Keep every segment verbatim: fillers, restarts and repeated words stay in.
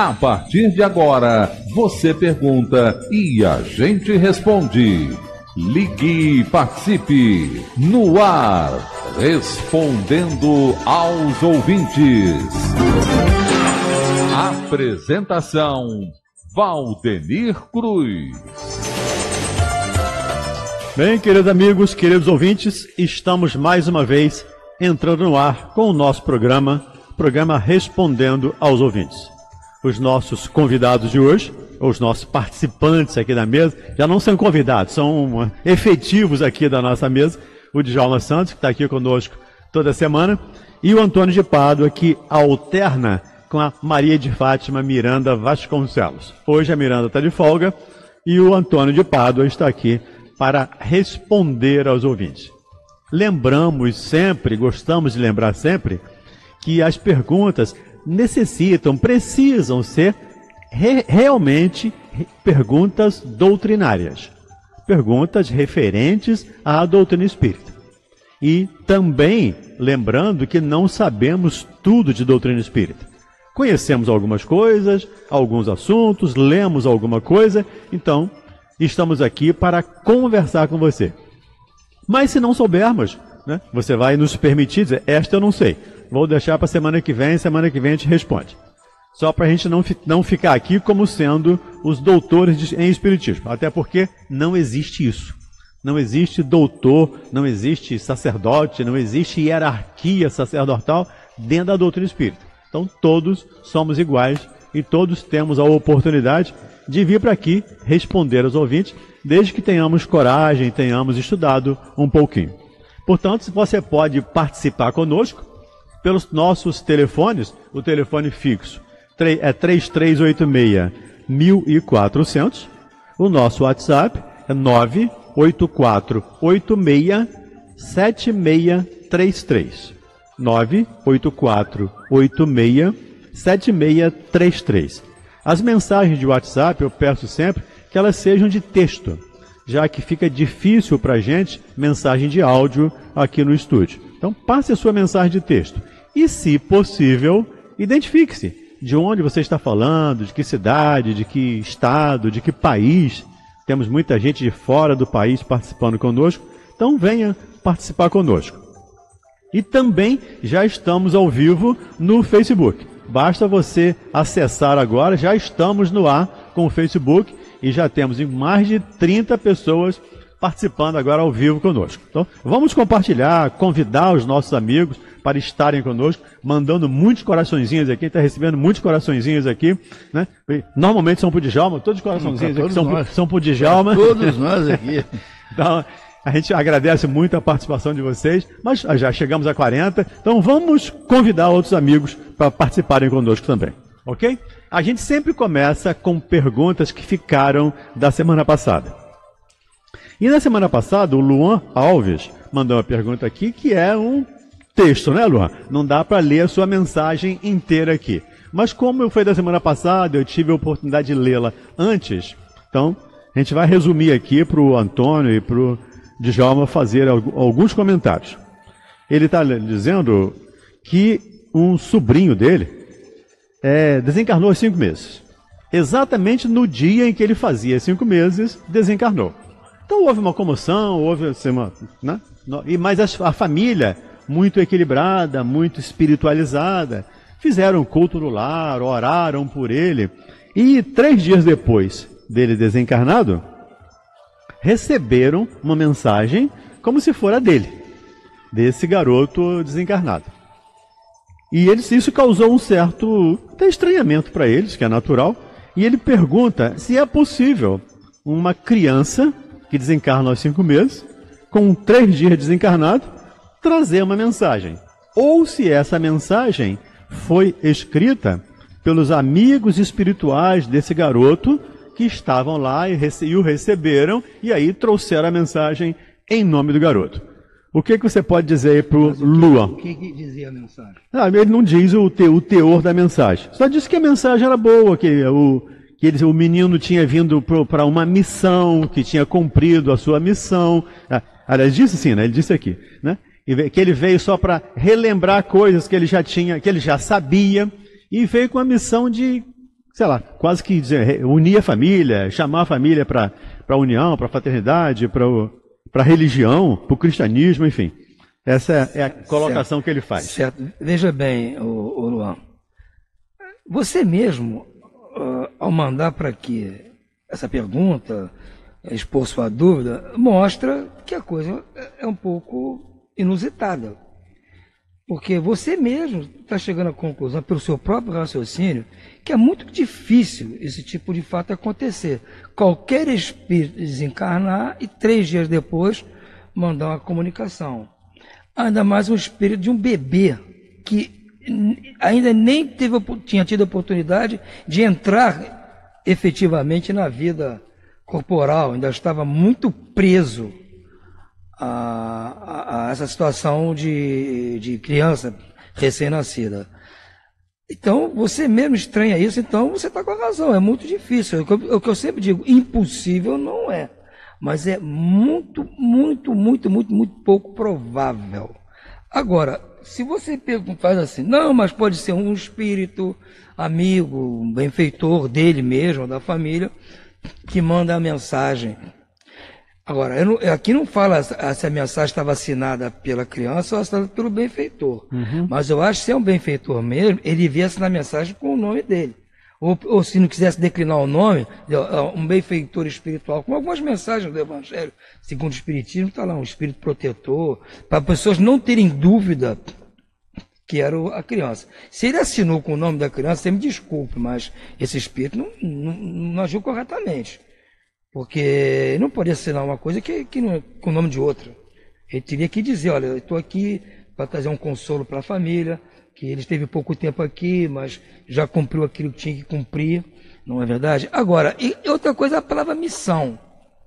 A partir de agora, você pergunta e a gente responde. Ligue e participe. No ar, respondendo aos ouvintes. Apresentação, Valdenir Cruz. Bem, queridos amigos, queridos ouvintes, estamos mais uma vez entrando no ar com o nosso programa, programa Respondendo aos Ouvintes. Os nossos convidados de hoje, os nossos participantes aqui da mesa, já não são convidados, são efetivos aqui da nossa mesa. O Djalma Santos, que está aqui conosco toda semana, e o Antônio de Pádua, que alterna com a Maria de Fátima Miranda Vasconcelos. Hoje a Miranda está de folga e o Antônio de Pádua está aqui para responder aos ouvintes. Lembramos sempre, gostamos de lembrar sempre, que as perguntas necessitam, precisam ser re realmente perguntas doutrinárias. Perguntas referentes à doutrina espírita. E também lembrando que não sabemos tudo de doutrina espírita. Conhecemos algumas coisas, alguns assuntos, lemos alguma coisa, então estamos aqui para conversar com você. Mas se não soubermos, né, você vai nos permitir dizer, esta eu não sei. Vou deixar para a semana que vem, semana que vem a gente responde. Só para a gente não, não ficar aqui como sendo os doutores de, em espiritismo. Até porque não existe isso. Não existe doutor, não existe sacerdote, não existe hierarquia sacerdotal dentro da doutrina espírita. Então todos somos iguais e todos temos a oportunidade de vir para aqui responder aos ouvintes, desde que tenhamos coragem, tenhamos estudado um pouquinho. Portanto, você pode participar conosco pelos nossos telefones, o telefone fixo é três três oito seis, mil e quatrocentos, o nosso WhatsApp é nove oito quatro oito seis, sete seis três três, nove oito quatro oito seis, sete seis três três. As mensagens de WhatsApp eu peço sempre que elas sejam de texto, já que fica difícil para a gente mensagem de áudio aqui no estúdio. Então passe a sua mensagem de texto. E, se possível, identifique-se de onde você está falando, de que cidade, de que estado, de que país. Temos muita gente de fora do país participando conosco, então venha participar conosco. E também já estamos ao vivo no Facebook. Basta você acessar agora, já estamos no ar com o Facebook e já temos mais de trinta pessoas participando agora ao vivo conosco. Então, vamos compartilhar, convidar os nossos amigos para estarem conosco, mandando muitos coraçõezinhos aqui, está recebendo muitos coraçõezinhos aqui, né? Normalmente são para o Djalma, todos os coraçõezinhos aqui são, são para o Djalma. Todos nós aqui. Então, a gente agradece muito a participação de vocês, mas já chegamos a quarenta, então vamos convidar outros amigos para participarem conosco também, ok? A gente sempre começa com perguntas que ficaram da semana passada. E na semana passada, o Luan Alves mandou uma pergunta aqui, que é um texto, né, Luan? Não dá para ler a sua mensagem inteira aqui. Mas como foi da semana passada, eu tive a oportunidade de lê-la antes, então a gente vai resumir aqui para o Antônio e para o Djalma fazer alguns comentários. Ele está dizendo que um sobrinho dele é, desencarnou há cinco meses. Exatamente no dia em que ele fazia cinco meses, desencarnou. Então houve uma comoção, houve assim, uma, né? Mas a, a família, muito equilibrada, muito espiritualizada, fizeram um culto no lar, oraram por ele, e três dias depois dele desencarnado, receberam uma mensagem como se fora dele, desse garoto desencarnado. E eles, isso causou um certo até estranhamento para eles, que é natural, e ele pergunta se é possível uma criança que desencarna aos cinco meses, com três dias desencarnado, trazer uma mensagem. Ou se essa mensagem foi escrita pelos amigos espirituais desse garoto que estavam lá e, e o receberam, e aí trouxeram a mensagem em nome do garoto. O que, que você pode dizer aí para o Luan? O que, que dizia a mensagem? Ah, ele não diz o, te, o teor da mensagem. Só disse que a mensagem era boa, que o, que ele, o menino tinha vindo para uma missão, que tinha cumprido a sua missão. Ah, aliás, disse sim, né? Ele disse aqui, né? Que ele veio só para relembrar coisas que ele já tinha, que ele já sabia, e veio com a missão de sei lá, quase que dizer, unir a família, chamar a família para a união, para a fraternidade, para a religião, para o cristianismo, enfim. Essa é a colocação certo. que ele faz. Certo. Veja bem, o, o Luan, você mesmo, uh, ao mandar para aqui essa pergunta, expor sua dúvida, mostra que a coisa é um pouco inusitada. Porque você mesmo está chegando à conclusão, pelo seu próprio raciocínio, que é muito difícil esse tipo de fato acontecer. Qualquer espírito desencarnar e três dias depois mandar uma comunicação. Ainda mais um espírito de um bebê que ainda nem teve, tinha tido a oportunidade de entrar efetivamente na vida corporal, ainda estava muito preso a, a, a essa situação de, de criança recém-nascida. Então, você mesmo estranha isso, então você está com a razão, é muito difícil. O que, eu, o que eu sempre digo, impossível não é, mas é muito, muito, muito, muito, muito pouco provável. Agora, se você faz assim, não, mas pode ser um espírito amigo, um benfeitor dele mesmo, da família, que manda a mensagem. Agora, eu não, aqui não fala se a mensagem estava assinada pela criança ou assinada pelo benfeitor. Uhum. Mas eu acho que se é um benfeitor mesmo, ele devia assinar a mensagem com o nome dele. Ou, ou se não quisesse declinar o nome, um benfeitor espiritual, como algumas mensagens do Evangelho, segundo o Espiritismo, está lá, um espírito protetor, para pessoas não terem dúvida que era a criança. Se ele assinou com o nome da criança, você me desculpe, mas esse espírito não, não, não agiu corretamente. Porque não poderia assinar uma coisa que, que não, com o nome de outra. Ele teria que dizer, olha, eu estou aqui para trazer um consolo para a família, que ele esteve pouco tempo aqui, mas já cumpriu aquilo que tinha que cumprir, não é verdade? Agora, e outra coisa é a palavra missão.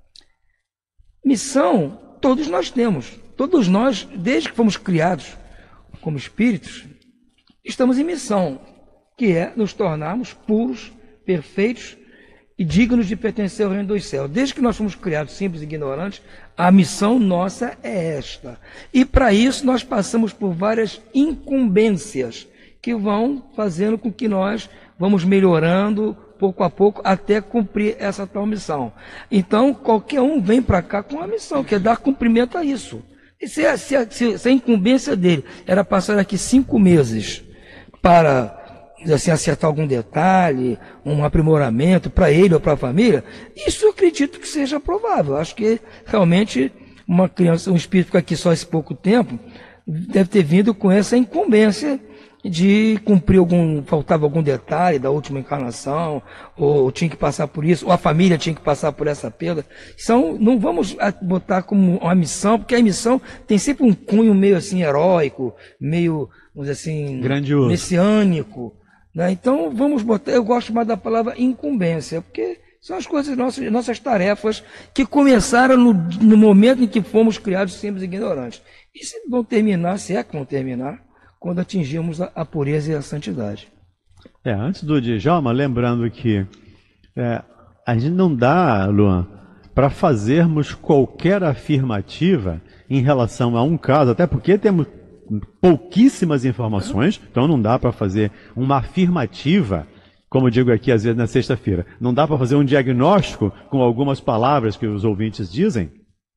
Missão, todos nós temos. Todos nós, desde que fomos criados como espíritos, estamos em missão, que é nos tornarmos puros, perfeitos e dignos de pertencer ao reino dos céus. Desde que nós fomos criados simples e ignorantes, a missão nossa é esta. E para isso nós passamos por várias incumbências que vão fazendo com que nós vamos melhorando pouco a pouco até cumprir essa tal missão. Então qualquer um vem para cá com a missão, que é dar cumprimento a isso. E se a, se, a, se a incumbência dele era passar aqui cinco meses para assim, acertar algum detalhe, um aprimoramento para ele ou para a família, isso eu acredito que seja provável. Acho que realmente uma criança, um espírito fica aqui só esse pouco tempo, deve ter vindo com essa incumbência de cumprir algum, faltava algum detalhe da última encarnação, ou tinha que passar por isso, ou a família tinha que passar por essa perda. Então, não vamos botar como uma missão, porque a missão tem sempre um cunho meio assim heróico, meio, vamos dizer assim, grandioso, messiânico, né? Então, vamos botar, eu gosto mais da palavra incumbência, porque são as coisas, nossas, nossas tarefas que começaram no, no momento em que fomos criados simples e ignorantes. E se vão terminar, se é que vão terminar, quando atingimos a, a pureza e a santidade. É, antes do Djalma, lembrando que é, a gente não dá, Luan, para fazermos qualquer afirmativa em relação a um caso, até porque temos pouquíssimas informações, então não dá para fazer uma afirmativa, como eu digo aqui às vezes na sexta-feira, não dá para fazer um diagnóstico com algumas palavras que os ouvintes dizem,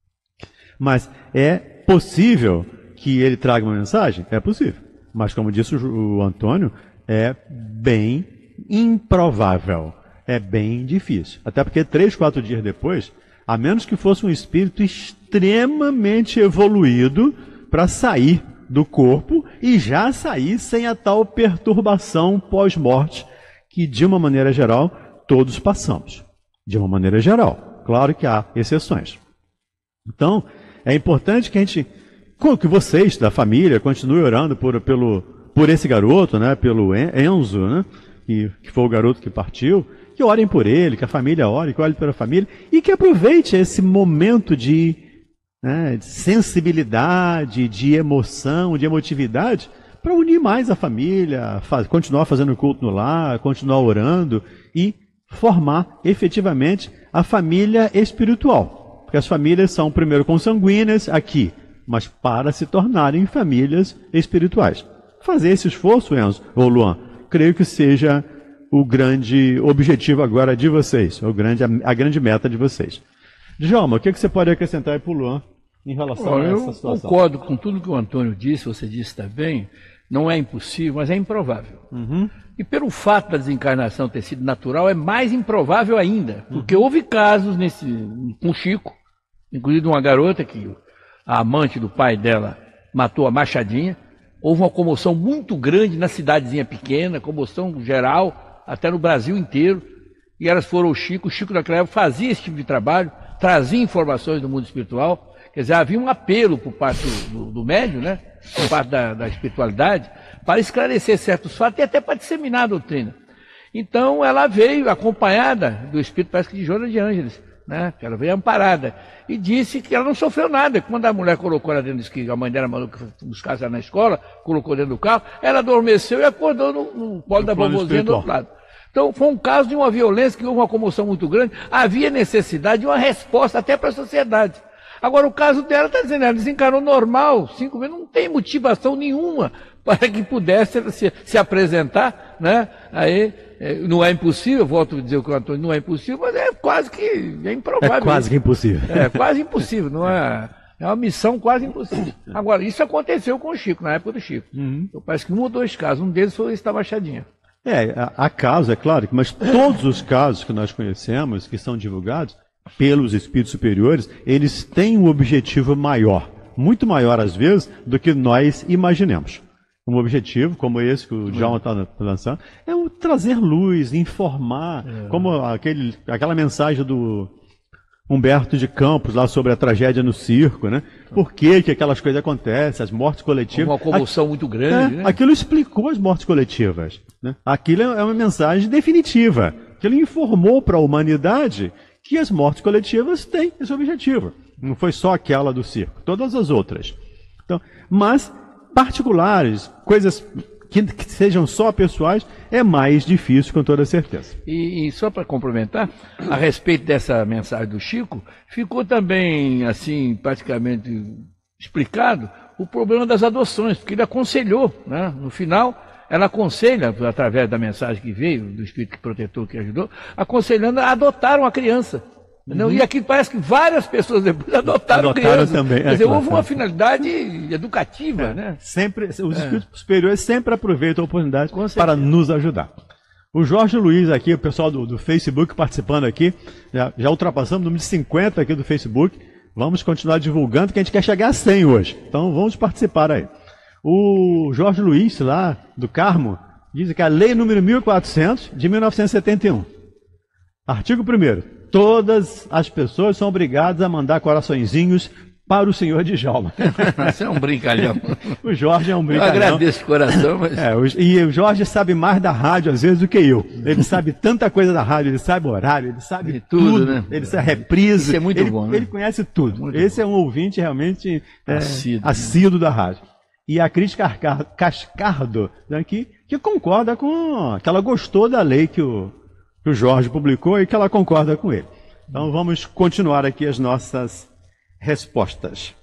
mas é possível que ele traga uma mensagem? É possível. Mas, como disse o Antônio, é bem improvável, é bem difícil. Até porque três, quatro dias depois, a menos que fosse um espírito extremamente evoluído para sair do corpo e já sair sem a tal perturbação pós-morte que, de uma maneira geral, todos passamos. De uma maneira geral. Claro que há exceções. Então, é importante que a gente... que vocês da família continuem orando por, pelo, por esse garoto, né, pelo Enzo, né, que, que foi o garoto que partiu, que orem por ele, que a família ore, que ore pela família, e que aproveite esse momento de, né, de sensibilidade, de emoção, de emotividade, para unir mais a família, faz, continuar fazendo culto no lar, continuar orando e formar efetivamente a família espiritual. Porque as famílias são primeiro consanguíneas aqui, mas para se tornarem famílias espirituais. Fazer esse esforço, Enzo ou Luan, creio que seja o grande objetivo agora de vocês, o grande, a grande meta de vocês. Djalma, o que, que você pode acrescentar aí para o Luan em relação Bom, a essa eu situação? Eu concordo com tudo que o Antônio disse, você disse também, não é impossível, mas é improvável. Uhum. E pelo fato da desencarnação ter sido natural, é mais improvável ainda, porque uhum. houve casos nesse, com Chico, inclusive uma garota que a amante do pai dela matou a machadinha, houve uma comoção muito grande na cidadezinha pequena, comoção geral, até no Brasil inteiro, e elas foram ao Chico, o Chico naquela época fazia esse tipo de trabalho, trazia informações do mundo espiritual, quer dizer, havia um apelo por parte do, do, do médium, né, por parte da, da espiritualidade, para esclarecer certos fatos e até para disseminar a doutrina. Então ela veio acompanhada do espírito, parece que de Joana de Ângeles, né? Ela veio amparada e disse que ela não sofreu nada. Quando a mulher colocou ela dentro, disse que a mãe dela mandou buscar ela na escola, colocou dentro do carro, ela adormeceu e acordou no, no colo da vovozinha do outro lado. Então foi um caso de uma violência que houve uma comoção muito grande, havia necessidade de uma resposta até para a sociedade. Agora o caso dela está dizendo, ela desencarnou normal, cinco meses, não tem motivação nenhuma para que pudesse se, se apresentar, né? Aí é, não é impossível, volto a dizer o que o Antônio, não é impossível, mas é quase que é improvável. É quase que impossível. É quase impossível, não é? É uma missão quase impossível. Agora, isso aconteceu com o Chico, na época do Chico. Uhum. Então, parece que um ou dois casos, um deles foi esse da Machadinha. É, há casos, é claro, mas todos os casos que nós conhecemos, que são divulgados pelos espíritos superiores, eles têm um objetivo maior, muito maior às vezes, do que nós imaginemos. Um objetivo como esse que o Djalma está lançando é o trazer luz, informar, é. como aquele, aquela mensagem do Humberto de Campos lá sobre a tragédia no circo, né? Por que, que aquelas coisas acontecem, as mortes coletivas. Uma comoção a, muito grande, é, né? Aquilo explicou as mortes coletivas, né? Aquilo é uma mensagem definitiva. Aquilo informou para a humanidade que as mortes coletivas têm esse objetivo. Não foi só aquela do circo, todas as outras. Então, mas particulares, coisas que, que sejam só pessoais, é mais difícil, com toda certeza. E, e só para complementar, a respeito dessa mensagem do Chico, ficou também, assim, praticamente explicado o problema das adoções, porque ele aconselhou, né? No final, ela aconselha, através da mensagem que veio, do Espírito protetor que ajudou, aconselhando a adotar uma criança. Uhum. E aqui parece que várias pessoas depois adotaram, adotaram crianças. Também. É, Quer dizer, claro, houve uma finalidade educativa, é, né? Sempre, os espíritos é. superiores sempre aproveitam a oportunidade para nos ajudar. O Jorge Luiz aqui, o pessoal do, do Facebook participando aqui, já, já ultrapassamos o número de cinquenta aqui do Facebook. Vamos continuar divulgando, que a gente quer chegar a cem hoje. Então vamos participar aí. O Jorge Luiz, lá do Carmo, diz que a lei número mil e quatrocentos de mil novecentos e setenta e um. Artigo primeiro. Todas as pessoas são obrigadas a mandar coraçõezinhos para o senhor Djalma. Você é um brincalhão. O Jorge é um brincalhão. Eu agradeço de coração, mas... É, o, e o Jorge sabe mais da rádio, às vezes, do que eu. Ele sabe tanta coisa da rádio, ele sabe horário, ele sabe de tudo, tudo, né? Ele sabe reprise. Isso é muito ele, bom, né? Ele conhece tudo. Muito Esse bom. é um ouvinte realmente é, assíduo, assíduo né? da rádio. E a Cris Cascardo, né, que, que concorda com... que ela gostou da lei que o... que o Jorge publicou e que ela concorda com ele. Então vamos continuar aqui as nossas respostas.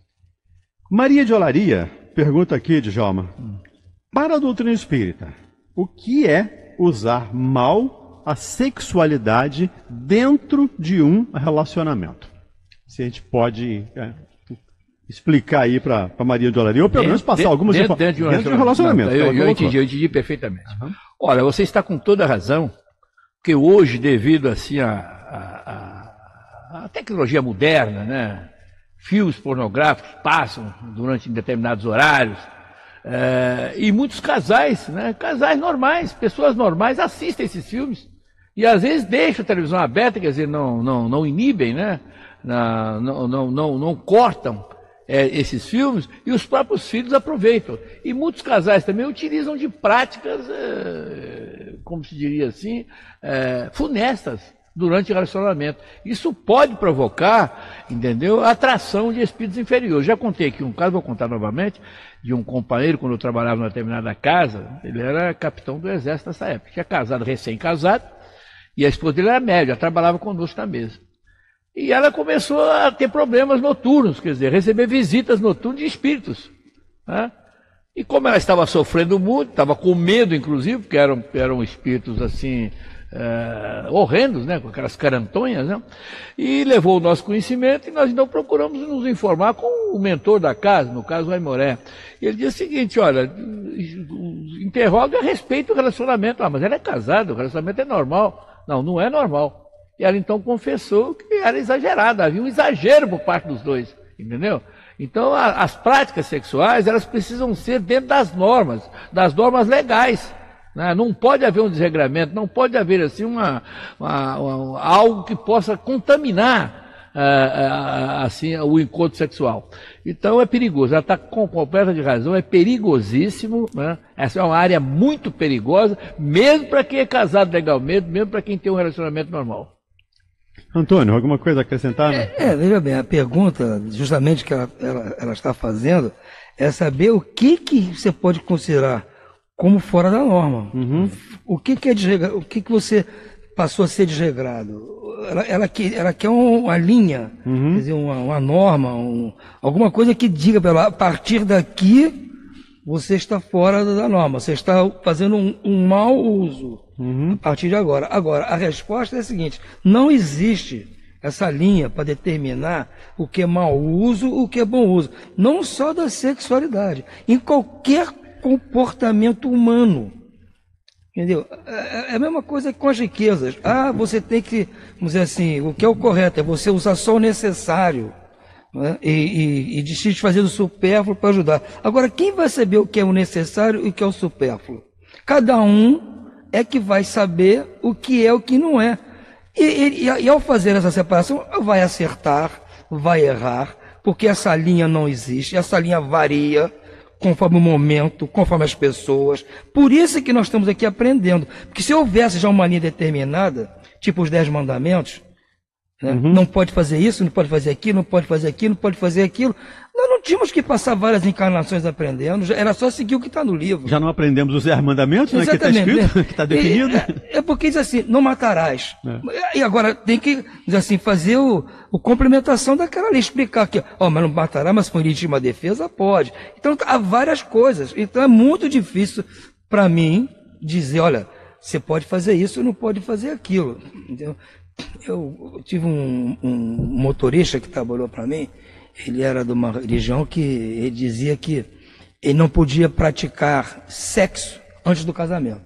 Maria de Olaria pergunta aqui, Djalma, para a doutrina espírita, o que é usar mal a sexualidade dentro de um relacionamento? Se a gente pode é, explicar aí para a Maria de Olaria, ou pelo menos passar dentro, algumas informações. Dentro, dentro, dentro de um relacionamento. Não, eu, eu, entendi, eu entendi perfeitamente. Uhum. Olha, você está com toda a razão, porque hoje, devido assim a, a, a, a tecnologia moderna, né, fios pornográficos passam durante determinados horários, é, e muitos casais, né, casais normais, pessoas normais assistem esses filmes e às vezes deixam a televisão aberta, quer dizer, não, não, não inibem, né, não, não, não, não, não cortam É, esses filmes, e os próprios filhos aproveitam. E muitos casais também utilizam de práticas, é, como se diria assim, é, funestas durante o relacionamento. Isso pode provocar, entendeu, a atração de espíritos inferiores. Já contei aqui um caso, vou contar novamente, de um companheiro, quando eu trabalhava numa determinada casa, ele era capitão do exército nessa época, tinha casado, recém-casado, e a esposa dele era médica, trabalhava conosco na mesa. E ela começou a ter problemas noturnos, quer dizer, receber visitas noturnas de espíritos. Né? E como ela estava sofrendo muito, estava com medo, inclusive, porque eram, eram espíritos assim, é, horrendos, né? Com aquelas carantonhas, né? E levou o nosso conhecimento e nós então procuramos nos informar com o mentor da casa, no caso o Aimoré. E ele disse o seguinte, olha, interroga a respeito do relacionamento. Ah, mas ela é casada, o relacionamento é normal. Não, não é normal. E ela então confessou que era exagerado, havia um exagero por parte dos dois, entendeu? Então a, as práticas sexuais, elas precisam ser dentro das normas, das normas legais. Né? Não pode haver um desregramento, não pode haver assim uma, uma, uma algo que possa contaminar ah, ah, assim, o encontro sexual. Então é perigoso, ela está com completa de razão, é perigosíssimo, né? Essa é uma área muito perigosa, mesmo para quem é casado legalmente, mesmo para quem tem um relacionamento normal. Antônio, alguma coisa a acrescentar? Né? É, é, veja bem, a pergunta justamente que ela, ela, ela está fazendo é saber o que, que você pode considerar como fora da norma. Uhum. O que, que é desregrado, o que, que você passou a ser desregrado. Ela, ela, quer, ela quer uma linha, uhum. quer dizer, uma, uma norma, um, alguma coisa que diga para ela, a partir daqui você está fora da norma, você está fazendo um, um mau uso uhum. a partir de agora. Agora, a resposta é a seguinte, não existe essa linha para determinar o que é mau uso, o que é bom uso. Não só da sexualidade, em qualquer comportamento humano. Entendeu? É a mesma coisa com as riquezas. Ah, você tem que, vamos dizer assim, o que é o correto é você usar só o necessário, né? e, e, e desfazer do supérfluo para ajudar. Agora, quem vai saber o que é o necessário e o que é o supérfluo? Cada um é que vai saber o que é e o que não é. E, e, e ao fazer essa separação, vai acertar, vai errar, porque essa linha não existe, essa linha varia conforme o momento, conforme as pessoas. Por isso que nós estamos aqui aprendendo. Porque se houvesse já uma linha determinada, tipo os Dez Mandamentos, né? Uhum. Não pode fazer isso, não pode fazer aquilo, não pode fazer aquilo, não pode fazer aquilo. Nós não tínhamos que passar várias encarnações aprendendo, era só seguir o que está no livro. Já não aprendemos os Dez Mandamentos, né, que está escrito, que está definido? É, é porque diz assim, não matarás. É. E agora tem que, diz assim, fazer o, o complementação daquela lei, explicar que, ó, mas não matará, mas com legítima defesa pode. Então há várias coisas. Então é muito difícil para mim dizer, olha, você pode fazer isso, não pode fazer aquilo. Entendeu? Eu tive um, um motorista que trabalhou para mim, ele era de uma religião que ele dizia que ele não podia praticar sexo antes do casamento.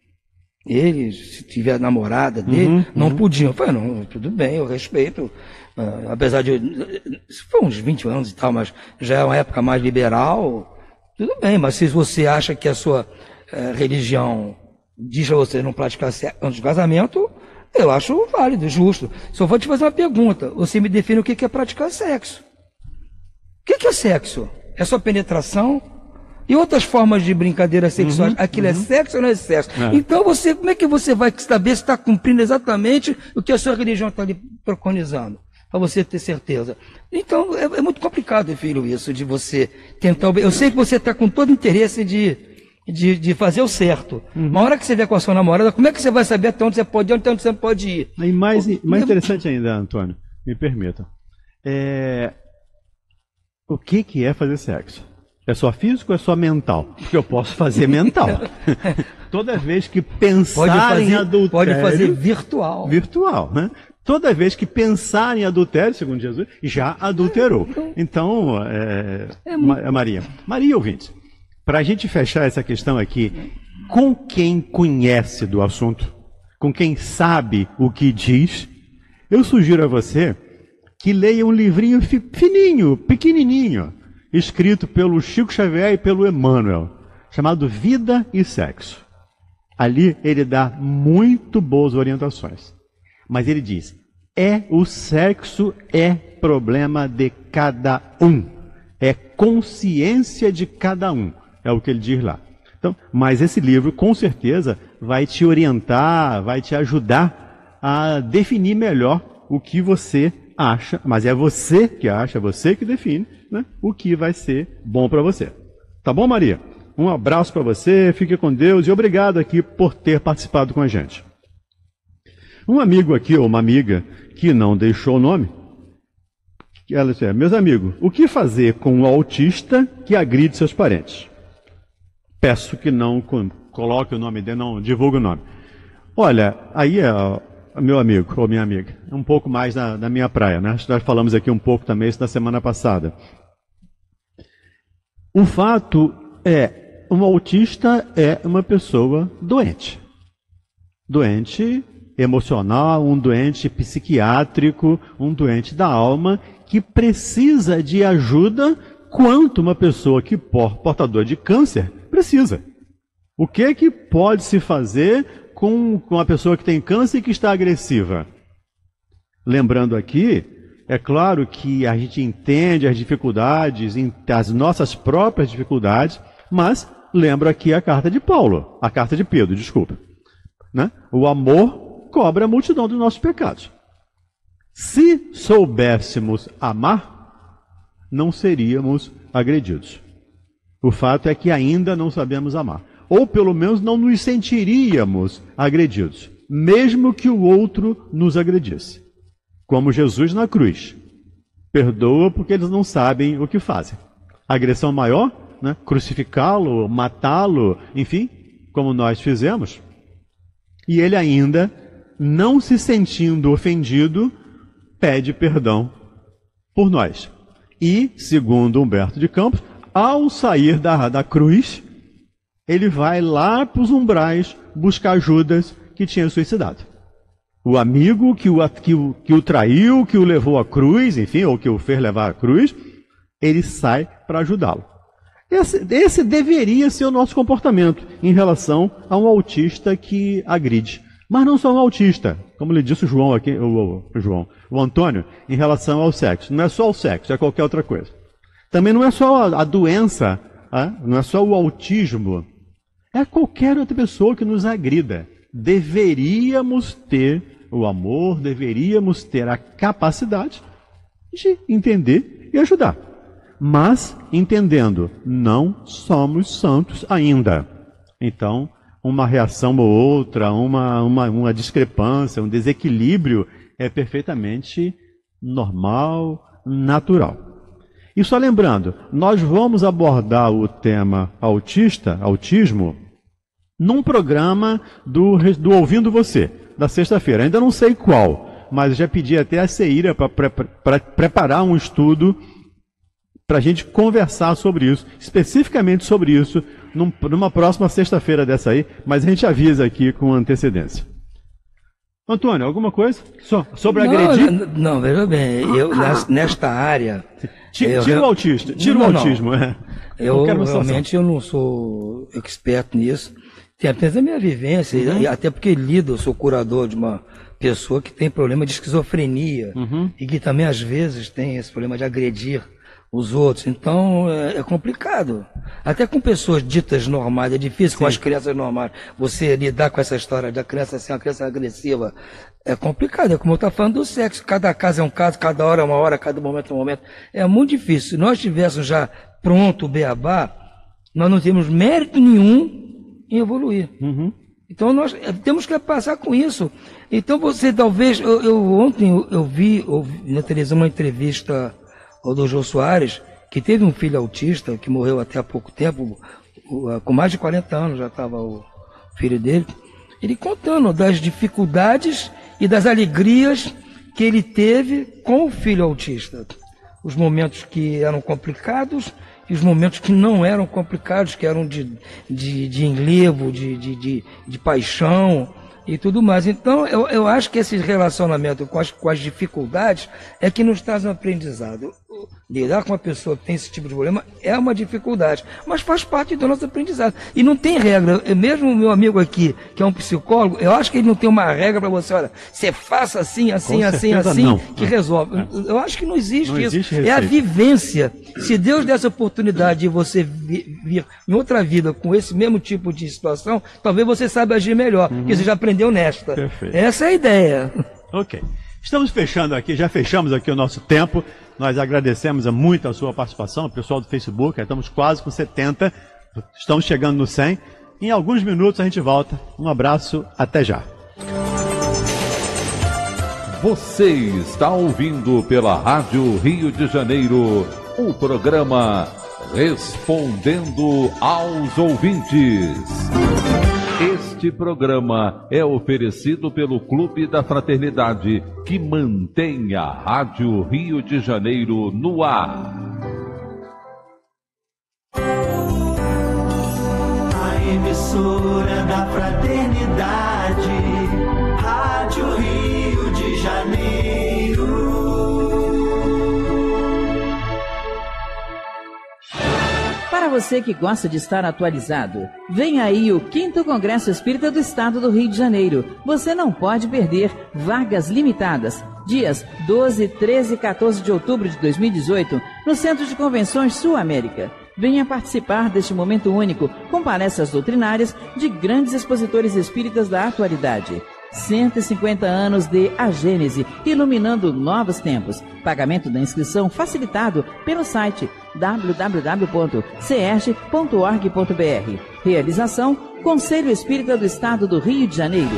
Ele, se tiver namorada dele, uhum, não uhum. podia. Eu falei, não, tudo bem, eu respeito. Uh, apesar de... Foi uns vinte anos e tal, mas já é uma época mais liberal, tudo bem. Mas se você acha que a sua uh, religião diz a você não praticar sexo antes do casamento, eu acho válido, justo. Só vou te fazer uma pergunta. Você me define o que é praticar sexo. O que é sexo? É só penetração? E outras formas de brincadeiras sexuais? Uhum, Aquilo uhum. é sexo ou não é sexo? É. Então, você, como é que você vai saber se está cumprindo exatamente o que a sua religião está lhe preconizando? Para você ter certeza. Então, é, é muito complicado, filho, isso, de você tentar... Eu sei que você está com todo interesse de... De, de fazer o certo. Uhum. Na hora que você vier com a sua namorada, como é que você vai saber até onde você pode ir, até onde você pode ir? E mais, o, mais interessante ainda, Antônio, me permita. É... O que, que é fazer sexo? É só físico ou é só mental? Porque eu posso fazer mental. Toda vez que pensar pode fazer, em adultério... Pode fazer virtual. Virtual, né? Toda vez que pensar em adultério, segundo Jesus, já adulterou. Então, é, é muito... Maria. Maria, ouvinte. Para a gente fechar essa questão aqui, com quem conhece do assunto, com quem sabe o que diz, eu sugiro a você que leia um livrinho fininho, pequenininho, escrito pelo Chico Xavier e pelo Emmanuel, chamado Vida e Sexo. Ali ele dá muito boas orientações. Mas ele diz, é o sexo é problema de cada um. É consciência de cada um. É o que ele diz lá. Então, mas esse livro, com certeza, vai te orientar, vai te ajudar a definir melhor o que você acha, mas é você que acha, é você que define, né, o que vai ser bom para você. Tá bom, Maria? Um abraço para você, fique com Deus e obrigado aqui por ter participado com a gente. Um amigo aqui, ou uma amiga, que não deixou o nome, ela disse, meus amigos, o que fazer com um autista que agride seus parentes? peço que não coloque o nome dele, não divulgue o nome. Olha, aí é, meu amigo ou minha amiga, um pouco mais na, na minha praia, né? Nós falamos aqui um pouco também isso na semana passada. O fato é, um autista é uma pessoa doente. Doente emocional, um doente psiquiátrico, um doente da alma, que precisa de ajuda quanto uma pessoa que portador de câncer precisa. O que é que pode se fazer com, com uma pessoa que tem câncer e que está agressiva? Lembrando aqui, é claro que a gente entende as dificuldades, as nossas próprias dificuldades, mas lembra aqui a carta de Paulo, a carta de Pedro, desculpa. Né? O amor cobre a multidão dos nossos pecados. Se soubéssemos amar, não seríamos agredidos. O fato é que ainda não sabemos amar. Ou pelo menos não nos sentiríamos agredidos, mesmo que o outro nos agredisse. Como Jesus na cruz. Perdoa porque eles não sabem o que fazem. A agressão maior, né? Crucificá-lo, matá-lo, enfim, como nós fizemos. E ele ainda, não se sentindo ofendido, pede perdão por nós. E, segundo Humberto de Campos, ao sair da, da cruz, ele vai lá para os umbrais buscar Judas, que tinha suicidado. O amigo que o, que, o, que o traiu, que o levou à cruz, enfim, ou que o fez levar à cruz, ele sai para ajudá-lo. Esse, esse deveria ser o nosso comportamento em relação a um autista que agride. Mas não só um autista, como lhe disse o João aqui, o, o, João, o Antônio, em relação ao sexo. Não é só o sexo, é qualquer outra coisa. Também não é só a, a doença, ah, não é só o autismo. É qualquer outra pessoa que nos agrida. Deveríamos ter o amor, deveríamos ter a capacidade de entender e ajudar. Mas, entendendo, não somos santos ainda. Então, uma reação ou outra, uma, uma, uma discrepância, um desequilíbrio é perfeitamente normal, natural. E só lembrando, nós vamos abordar o tema autista, autismo, num programa do, do Ouvindo Você, da sexta-feira. Ainda não sei qual, mas já pedi até a Ceira para pre, pre, preparar um estudo para a gente conversar sobre isso, especificamente sobre isso, num, numa próxima sexta-feira dessa aí, mas a gente avisa aqui com antecedência. Antônio, alguma coisa? So, sobre não, agredir? Não, não, veja bem, eu nesta área... Tira, eu, tira o autista, tira não, o autismo. É. Eu, eu realmente eu não sou expert nisso, tem apenas a minha vivência, uhum. e até porque lido, eu sou curador de uma pessoa que tem problema de esquizofrenia, uhum. e que também às vezes tem esse problema de agredir os outros. Então é, é complicado. Até com pessoas ditas normais, é difícil. Sim. Com as crianças normais. Você lidar com essa história da criança ser uma criança agressiva é complicado. É como eu estava falando do sexo. Cada caso é um caso, cada hora é uma hora, cada momento é um momento. É muito difícil. Se nós tivéssemos já pronto o beabá, nós não temos mérito nenhum em evoluir. Uhum. Então nós temos que passar com isso. Então você talvez... Eu, eu ontem eu, eu vi eu, na televisão uma entrevista ao do Jô Soares, que teve um filho autista, que morreu até há pouco tempo, com mais de quarenta anos já estava o filho dele, ele contando das dificuldades e das alegrias que ele teve com o filho autista. Os momentos que eram complicados e os momentos que não eram complicados, que eram de, de, de enlevo, de, de, de, de paixão e tudo mais. Então, eu, eu acho que esse relacionamento com as, com as dificuldades é que nos traz um aprendizado. Lidar com uma pessoa que tem esse tipo de problema é uma dificuldade, mas faz parte do nosso aprendizado. E não tem regra. Eu, mesmo o meu amigo aqui, que é um psicólogo, eu acho que ele não tem uma regra para você, olha, você faça assim, assim, assim, assim, não. que resolve. É. Eu acho que não existe não isso. Existe é a vivência. Se Deus desse a oportunidade de você vir em outra vida com esse mesmo tipo de situação, talvez você saiba agir melhor, uhum. porque você já aprendeu nesta. Perfeito. Essa é a ideia. Ok. Estamos fechando aqui, já fechamos aqui o nosso tempo. Nós agradecemos muito a sua participação, o pessoal do Facebook, estamos quase com setenta, estamos chegando no cem. Em alguns minutos a gente volta. Um abraço, até já. Você está ouvindo pela Rádio Rio de Janeiro o programa Respondendo aos ouvintes. Este programa é oferecido pelo Clube da Fraternidade, que mantém a Rádio Rio de Janeiro no ar. A emissora da Fraternidade, Rádio Rio de Janeiro. Para você que gosta de estar atualizado, vem aí o quinto Congresso Espírita do Estado do Rio de Janeiro. Você não pode perder, vagas limitadas. Dias doze, treze e quatorze de outubro de dois mil e dezoito, no Centro de Convenções Sul América. Venha participar deste momento único, com palestras doutrinárias de grandes expositores espíritas da atualidade. cento e cinquenta anos de A Gênese, iluminando novos tempos. Pagamento da inscrição facilitado pelo site w w w ponto c e r g ponto org ponto b r. Realização: Conselho Espírita do Estado do Rio de Janeiro.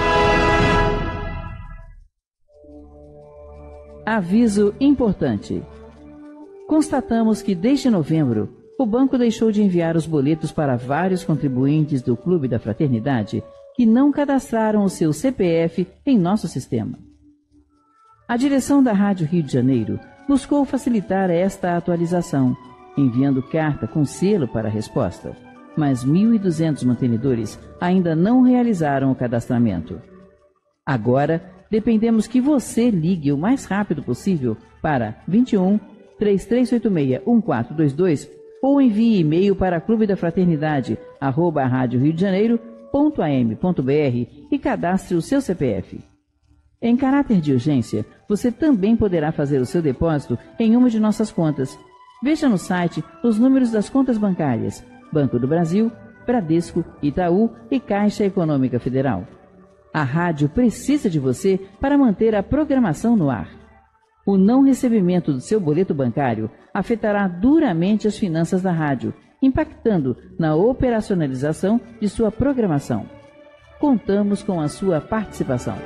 Aviso importante. Constatamos que desde novembro, o banco deixou de enviar os boletos para vários contribuintes do Clube da Fraternidade que não cadastraram o seu C P F em nosso sistema. A direção da Rádio Rio de Janeiro buscou facilitar esta atualização, enviando carta com selo para a resposta, mas mil e duzentos mantenedores ainda não realizaram o cadastramento. Agora, dependemos que você ligue o mais rápido possível para vinte e um, três três oito seis, um quatro dois dois ou envie e-mail para clube da fraternidade arroba rádio rio de janeiro ponto a m ponto b r e cadastre o seu C P F. Em caráter de urgência, você também poderá fazer o seu depósito em uma de nossas contas. Veja no site os números das contas bancárias: Banco do Brasil, Bradesco, Itaú e Caixa Econômica Federal. A rádio precisa de você para manter a programação no ar. O não recebimento do seu boleto bancário afetará duramente as finanças da rádio, impactando na operacionalização de sua programação. Contamos com a sua participação.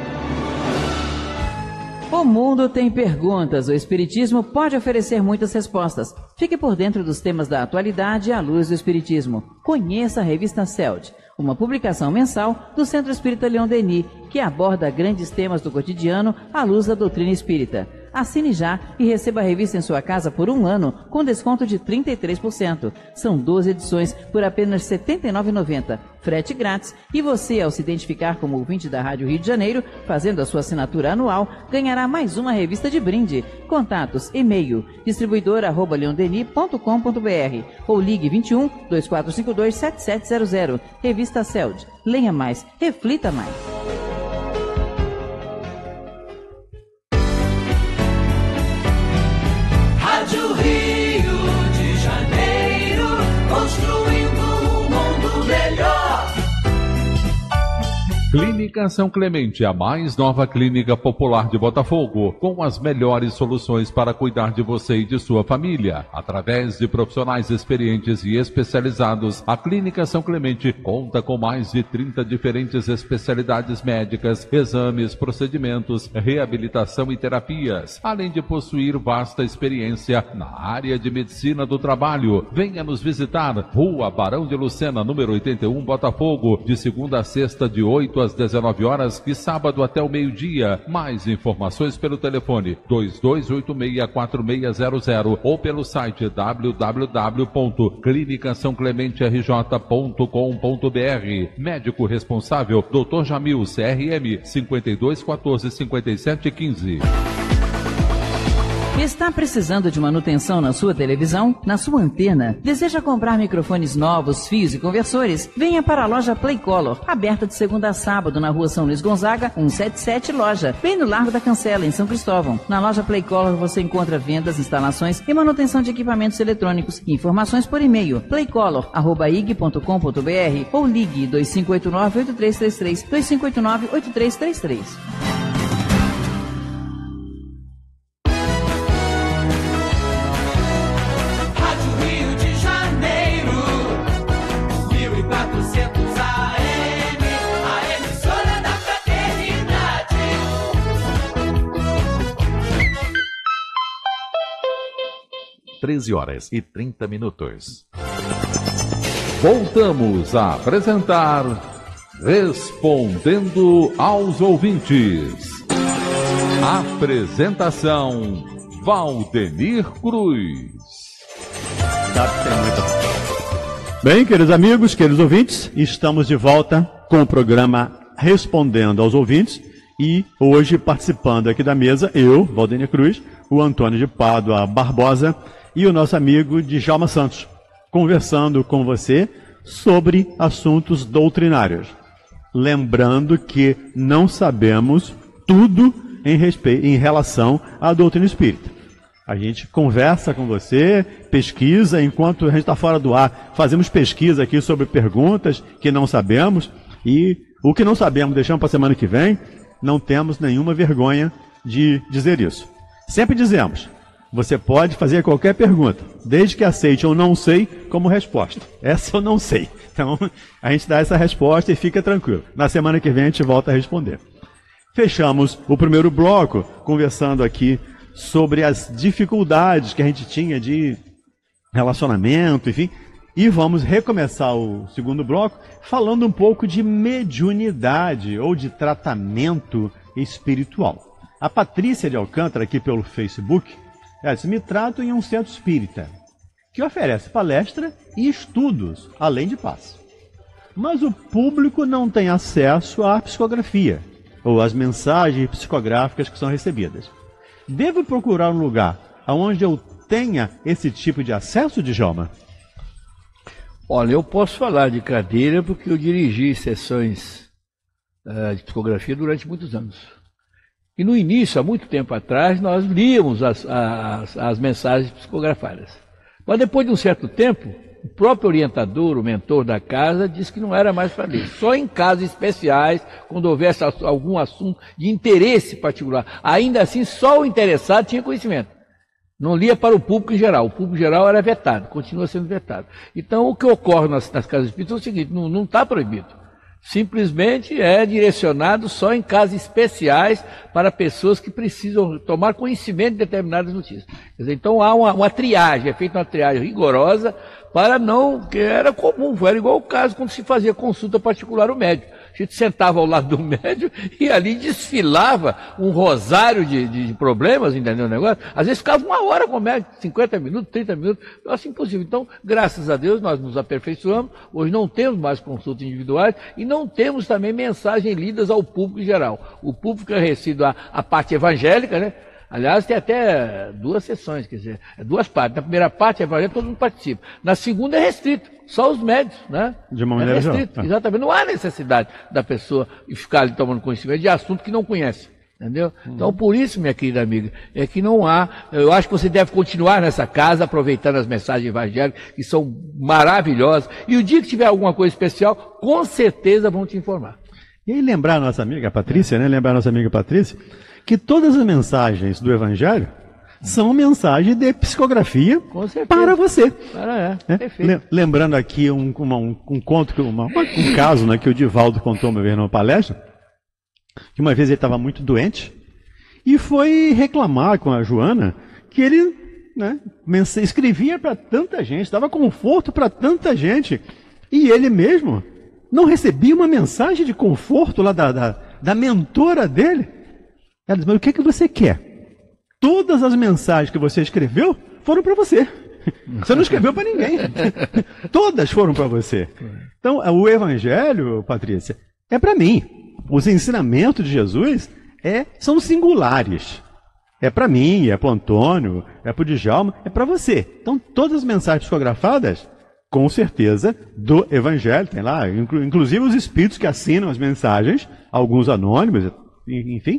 O mundo tem perguntas, o Espiritismo pode oferecer muitas respostas. Fique por dentro dos temas da atualidade à luz do Espiritismo. Conheça a revista C E L D, uma publicação mensal do Centro Espírita Leon Denis, que aborda grandes temas do cotidiano à luz da doutrina espírita. Assine já e receba a revista em sua casa por um ano, com desconto de trinta e três por cento. São doze edições por apenas setenta e nove reais e noventa centavos, frete grátis, e você, ao se identificar como ouvinte da Rádio Rio de Janeiro, fazendo a sua assinatura anual, ganhará mais uma revista de brinde. Contatos: e-mail distribuidor arroba leondenis ponto com ponto b r ou ligue vinte e um, dois quatro cinco dois, sete sete zero zero. Revista C E L D. Leia mais, reflita mais. Rádio Rio de Janeiro, construindo um mundo melhor. Clínica São Clemente, a mais nova clínica popular de Botafogo, com as melhores soluções para cuidar de você e de sua família. Através de profissionais experientes e especializados, a Clínica São Clemente conta com mais de trinta diferentes especialidades médicas, exames, procedimentos, reabilitação e terapias, além de possuir vasta experiência na área de medicina do trabalho. Venha nos visitar, Rua Barão de Lucena, número oitenta e um, Botafogo, de segunda a sexta, de oito às dezenove horas e sábado até o meio-dia. Mais informações pelo telefone dois dois oito seis, quatro seis zero zero ou pelo site w w w ponto clínica são clemente r j ponto com ponto b r. Médico responsável, doutor Jamil, C R M cinco dois um quatro, cinco sete um cinco. Está precisando de manutenção na sua televisão, na sua antena? Deseja comprar microfones novos, fios e conversores? Venha para a loja Playcolor, aberta de segunda a sábado na rua São Luís Gonzaga, cento e setenta e sete, loja, bem no Largo da Cancela, em São Cristóvão. Na loja Playcolor você encontra vendas, instalações e manutenção de equipamentos eletrônicos. Informações por e-mail playcolor arroba i g ponto com ponto b r ou ligue dois cinco oito nove, oito três três três, dois cinco oito nove, oito três três três. treze horas e trinta minutos. Voltamos a apresentar Respondendo aos Ouvintes. Apresentação Valdemir Cruz. Bem, queridos amigos, queridos ouvintes, estamos de volta com o programa Respondendo aos Ouvintes e hoje participando aqui da mesa, eu, Valdemir Cruz, o Antônio de Pádua Barbosa e o nosso amigo Djalma Santos, conversando com você sobre assuntos doutrinários. Lembrando que não sabemos tudo em, respeito, em relação à doutrina espírita. A gente conversa com você, pesquisa, enquanto a gente está fora do ar, fazemos pesquisa aqui sobre perguntas que não sabemos, e o que não sabemos deixamos para a semana que vem, não temos nenhuma vergonha de dizer isso. Sempre dizemos, você pode fazer qualquer pergunta, desde que aceite ou não sei como resposta. Essa eu não sei. Então, a gente dá essa resposta e fica tranquilo. Na semana que vem a gente volta a responder. Fechamos o primeiro bloco, conversando aqui sobre as dificuldades que a gente tinha de relacionamento, enfim. E vamos recomeçar o segundo bloco falando um pouco de mediunidade ou de tratamento espiritual. A Patrícia de Alcântara, aqui pelo Facebook, ela disse, me trato em um centro espírita, que oferece palestra e estudos, além de passe. Mas o público não tem acesso à psicografia, ou às mensagens psicográficas que são recebidas. Devo procurar um lugar onde eu tenha esse tipo de acesso, Djalma? Olha, eu posso falar de cadeira porque eu dirigi sessões uh, de psicografia durante muitos anos. E no início, há muito tempo atrás, nós líamos as, as, as mensagens psicografadas. Mas depois de um certo tempo, o próprio orientador, o mentor da casa, disse que não era mais para ler. Só em casos especiais, quando houvesse algum assunto de interesse particular. Ainda assim, só o interessado tinha conhecimento. Não lia para o público em geral. O público em geral era vetado, continua sendo vetado. Então, o que ocorre nas, nas casas espíritas é o seguinte, não está proibido. Simplesmente é direcionado só em casos especiais para pessoas que precisam tomar conhecimento de determinadas notícias. Quer dizer, então há uma, uma triagem, é feita uma triagem rigorosa para não, que era comum, era igual o caso quando se fazia consulta particular ao médico. A gente sentava ao lado do médico e ali desfilava um rosário de, de, de problemas, entendeu o negócio? Às vezes ficava uma hora com o médico, cinquenta minutos, trinta minutos, assim impossível. Então, graças a Deus, nós nos aperfeiçoamos, hoje não temos mais consultas individuais e não temos também mensagens lidas ao público em geral. O público é restrito à, à parte evangélica, né? Aliás, tem até duas sessões, quer dizer, duas partes. Na primeira parte, é evangélica, todo mundo participa. Na segunda, é restrito, só os médicos, né? De uma maneira é restrito, geral. exatamente. Não há necessidade da pessoa ficar ali tomando conhecimento de assunto que não conhece, entendeu? Hum. Então, por isso, minha querida amiga, é que não há... Eu acho que você deve continuar nessa casa, aproveitando as mensagens evangélicas, que são maravilhosas. E o dia que tiver alguma coisa especial, com certeza vão te informar. E aí lembrar a nossa amiga Patrícia, né? Lembrar a nossa amiga Patrícia, que todas as mensagens do Evangelho são mensagens de psicografia para você. Para é, é? perfeito. Lembrando aqui um, uma, um, um conto, uma, um caso, né, que o Divaldo contou uma vez numa palestra, que uma vez ele estava muito doente e foi reclamar com a Joana que ele, né, escrevia para tanta gente, dava conforto para tanta gente, e ele mesmo não recebia uma mensagem de conforto lá da, da, da mentora dele. Ela disse, mas o que é que você quer? Todas as mensagens que você escreveu foram para você. Você não escreveu para ninguém. Todas foram para você. Então, o Evangelho, Patrícia, é para mim. Os ensinamentos de Jesus é, são singulares. É para mim, é para o Antônio, é para o Djalma, é para você. Então, todas as mensagens psicografadas, com certeza, do Evangelho, tem lá, inclusive os espíritos que assinam as mensagens, alguns anônimos, enfim,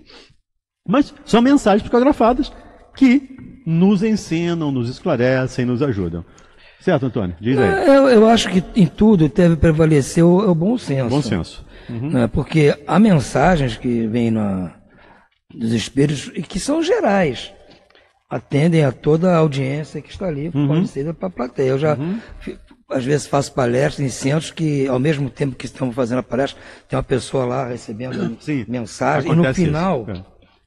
mas são mensagens psicografadas que nos ensinam, nos esclarecem, nos ajudam. Certo, Antônio? Diz aí. Eu, eu acho que em tudo deve prevalecer o, o bom senso. Bom senso. Uhum. Né? Porque há mensagens que vêm na, dos espíritos e que são gerais. Atendem a toda a audiência que está ali, uhum. pode ser para a plateia. Eu já, uhum. às vezes, faço palestras em centros que, ao mesmo tempo que estamos fazendo a palestra, tem uma pessoa lá recebendo Sim, mensagem. E no final, é.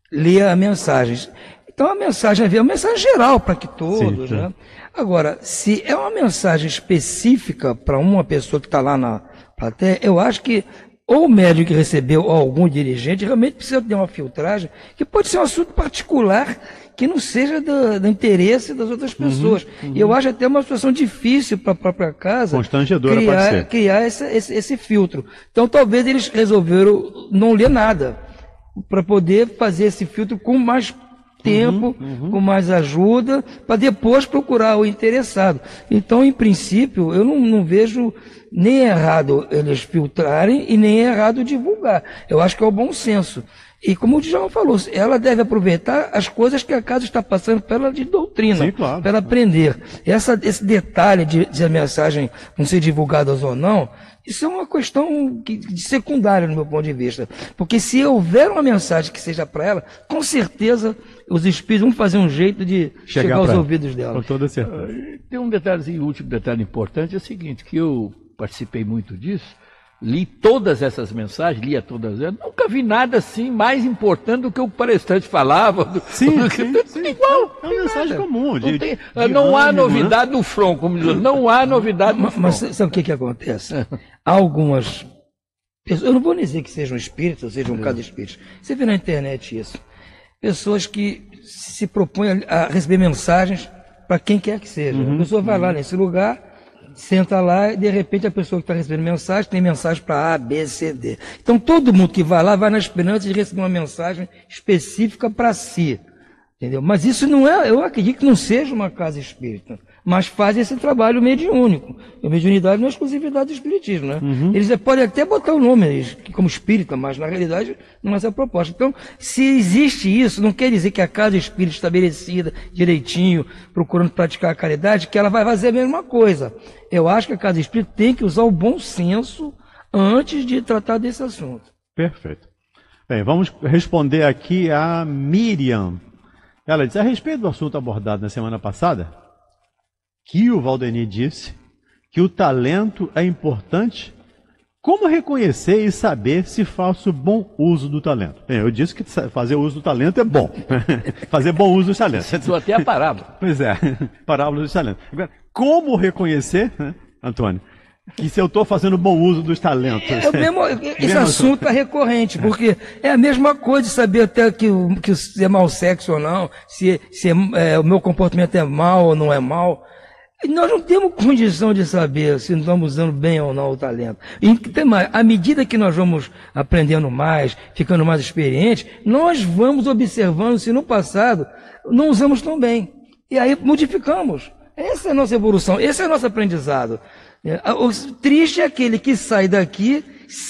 lê a mensagem. Então a mensagem é uma mensagem geral para que todos, Sim, sim. né? Agora, se é uma mensagem específica para uma pessoa que está lá na plateia, eu acho que ou o médico que recebeu ou algum dirigente realmente precisa ter uma filtragem, que pode ser um assunto particular que não seja do, do interesse das outras pessoas. Uhum, uhum. E eu acho até uma situação difícil para a própria casa Constrangedora pode criar, ser. criar esse, esse, esse filtro. Então talvez eles resolveram não ler nada, para poder fazer esse filtro com mais tempo, Uhum, uhum. com mais ajuda, para depois procurar o interessado. Então, em princípio, eu não, não vejo nem errado eles filtrarem e nem errado divulgar. Eu acho que é o bom senso. E como o Djalma falou, ela deve aproveitar as coisas que a casa está passando para ela de doutrina, Sim, claro. para ela aprender. Essa, esse detalhe de, de a mensagem não ser divulgada ou não, isso é uma questão que, de secundária no meu ponto de vista. Porque se houver uma mensagem que seja para ela, com certeza os espíritos vão fazer um jeito de chegar, chegar aos pra ela. ouvidos dela. Com toda certeza. Tem um detalhezinho, último detalhe importante, é o seguinte, que eu participei muito disso, li todas essas mensagens, lia todas elas, nunca vi nada assim mais importante do que o palestrante falava. Do, Sim, do, sim, do, sim. Igual. É uma mensagem nada. comum. De, Não, tem, de não há ânimo, novidade no front, como diz, não há novidade no Mas, front. mas sabe o que, que acontece? Há algumas pessoas, eu não vou dizer que sejam espíritas, ou sejam um caso espíritas. Você vê na internet isso. Pessoas que se propõem a receber mensagens para quem quer que seja. Uhum, a pessoa vai uhum. lá nesse lugar, senta lá e de repente a pessoa que está recebendo mensagem tem mensagem para A, B, C, D. Então todo mundo que vai lá vai na esperança de receber uma mensagem específica para si. Entendeu? Mas isso não é, eu acredito que não seja uma casa espírita, mas faz esse trabalho mediúnico. A mediunidade não é exclusividade do espiritismo, né? Uhum. Eles podem até botar o nome como espírita, mas na realidade não é essa a proposta. Então, se existe isso, não quer dizer que a casa espírita estabelecida direitinho, procurando praticar a caridade, que ela vai fazer a mesma coisa. Eu acho que a casa espírita tem que usar o bom senso antes de tratar desse assunto. Perfeito. Bem, vamos responder aqui a Miriam. Ela diz, a respeito do assunto abordado na semana passada, que o Valdemir disse que o talento é importante. Como reconhecer e saber se faço bom uso do talento? Bem, eu disse que fazer uso do talento é bom. Fazer bom uso do talento. Você usou até a parábola. Pois é, parábola do talento. Agora, como reconhecer, né, Antônio, que se eu estou fazendo bom uso dos talentos? É o mesmo, esse assunto é recorrente, porque é a mesma coisa de saber até que, que se é mau sexo ou não, se, se é, é, o meu comportamento é mau ou não é mau. Nós não temos condição de saber se estamos usando bem ou não o talento. E tem mais, à medida que nós vamos aprendendo mais, ficando mais experientes, nós vamos observando se no passado não usamos tão bem. E aí modificamos. Essa é a nossa evolução, esse é o nosso aprendizado. O triste é aquele que sai daqui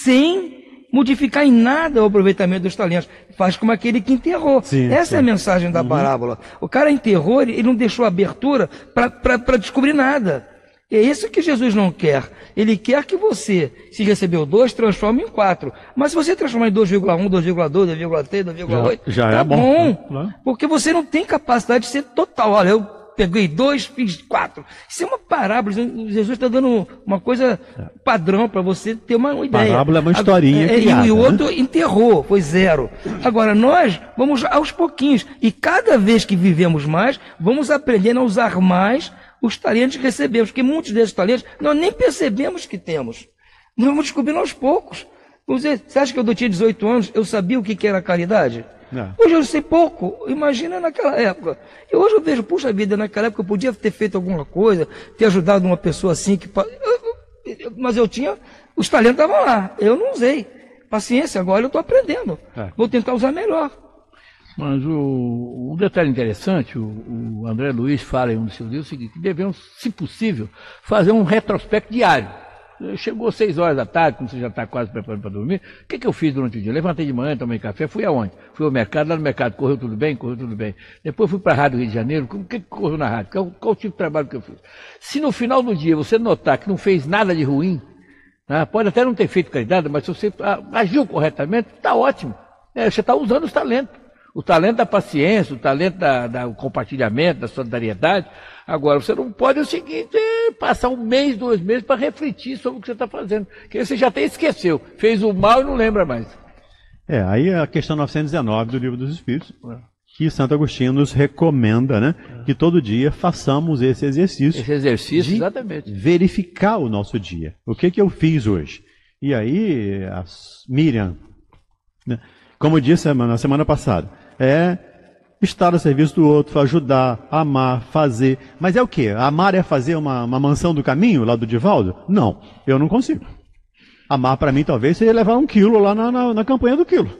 sem modificar em nada o aproveitamento dos talentos. Faz como aquele que enterrou. Sim, Essa sim. é a mensagem da parábola. O cara enterrou, ele não deixou abertura para descobrir nada. É isso que Jesus não quer. Ele quer que você, se recebeu dois, transforme em quatro. Mas se você transformar em dois vírgula um, dois vírgula dois, dois vírgula três, dois vírgula oito, Já- já tá é bom, bom. né? Porque você não tem capacidade de ser total. Olha, eu peguei dois, fiz quatro. Isso é uma parábola. Jesus está dando uma coisa padrão para você ter uma, uma ideia. Parábola é uma historinha É, criada, e o né? outro enterrou, foi zero. Agora, nós vamos aos pouquinhos. E cada vez que vivemos mais, vamos aprendendo a usar mais os talentos que recebemos. Porque muitos desses talentos nós nem percebemos que temos. Nós vamos descobrindo aos poucos. Você, você acha que eu tinha dezoito anos, eu sabia o que que era caridade? Não. Hoje eu sei pouco, imagina naquela época. E hoje eu vejo, puxa vida, naquela época eu podia ter feito alguma coisa, ter ajudado uma pessoa assim, que, pa- eu- eu- mas eu tinha, os talentos estavam lá, eu não usei. Paciência, agora eu estou aprendendo. É. Vou tentar usar melhor. Mas o, um detalhe interessante, o, o André Luiz fala em um dos seus livros o seguinte, que devemos, se possível, fazer um retrospecto diário. Chegou seis horas da tarde, quando você já está quase preparando para dormir, o que, que eu fiz durante o dia? Levantei de manhã, tomei café, fui aonde? Fui ao mercado, lá no mercado, correu tudo bem? Correu tudo bem. Depois fui para a Rádio Rio de Janeiro, o que, que correu na rádio? Qual, qual o tipo de trabalho que eu fiz? Se no final do dia você notar que não fez nada de ruim, né, pode até não ter feito caridade, mas se você ah, agiu corretamente, está ótimo. É, você está usando os talentos. O talento da paciência, o talento da, da, do compartilhamento, da solidariedade. Agora, você não pode, é o seguinte, é passar um mês, dois meses para refletir sobre o que você está fazendo. Porque você já até esqueceu. Fez o mal e não lembra mais. É, aí é a questão novecentos e dezenove do Livro dos Espíritos, que Santo Agostinho nos recomenda, né, que todo dia façamos esse exercício. Esse exercício, de exatamente. verificar o nosso dia. O que que eu fiz hoje? E aí, a Miriam, né, como disse na semana passada, é estar a serviço do outro, ajudar, amar, fazer. Mas é o quê? Amar é fazer uma, uma mansão do caminho, lá do Divaldo? Não, eu não consigo. Amar para mim talvez seja levar um quilo lá na, na, na campanha do quilo.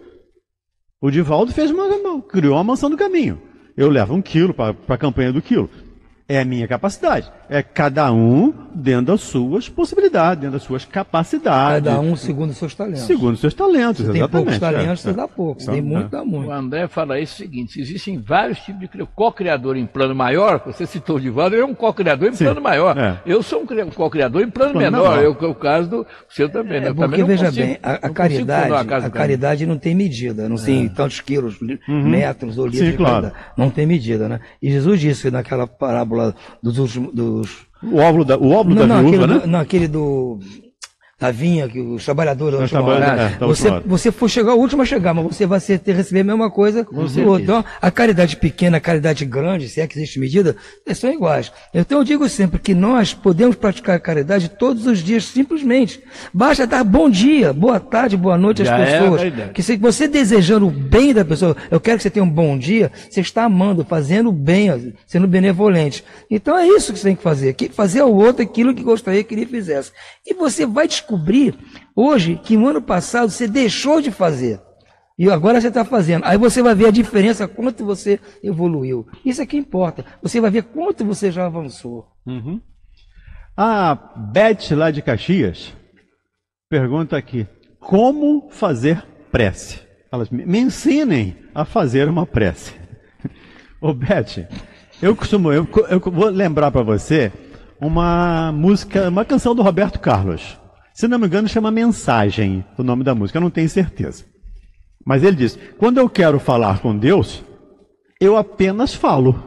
O Divaldo fez uma, uma, criou uma mansão do caminho. Eu levo um quilo para a campanha do quilo. É a minha capacidade. É cada um dentro das suas possibilidades, dentro das suas capacidades. Cada um segundo os seus talentos. Segundo os seus talentos, se exatamente. tem poucos talentos, é, você dá pouco. Se tem muito, dá muito. O André fala isso o seguinte, existem vários tipos de co-criador em plano maior, você citou o Divaldo, ele é um co-criador em Sim, plano maior. É. Eu sou um co-criador em plano, plano menor, é o caso do seu também. Né? É, porque, também veja consigo, bem, a, a caridade, a, a caridade não tem medida, não tem é. tantos quilos, uhum. metros ou litros Sim, de claro. caridade. Não tem medida, né? E Jesus disse naquela parábola dos últimos dos... O óvulo da, o óvulo não, da não, viúva, aquele né? do, não, aquele do... da vinha, que os trabalhadores... Os trabalhadores é, você, você for chegar o último a chegar, mas você vai ser, ter, receber a mesma coisa do outro. Então, a caridade pequena, a caridade grande, se é que existe medida, são iguais. Então, eu digo sempre que nós podemos praticar a caridade todos os dias, simplesmente. Basta dar bom dia, boa tarde, boa noite às Já pessoas. É que se você desejando o bem da pessoa, eu quero que você tenha um bom dia, você está amando, fazendo o bem, sendo benevolente. Então, é isso que você tem que fazer. Que fazer ao outro aquilo que gostaria que ele fizesse. E você vai descobrir hoje que no ano passado você deixou de fazer e agora você está fazendo. Aí você vai ver a diferença, quanto você evoluiu. Isso é que importa. Você vai ver quanto você já avançou. Uhum. A Beth lá de Caxias pergunta aqui: como fazer prece? Elas me ensinem a fazer uma prece. Ô Beth, eu costumo, eu, eu vou lembrar para você uma música, uma canção do Roberto Carlos. Se não me engano, chama Mensagem, o nome da música, eu não tenho certeza. Mas ele diz: quando eu quero falar com Deus, eu apenas falo.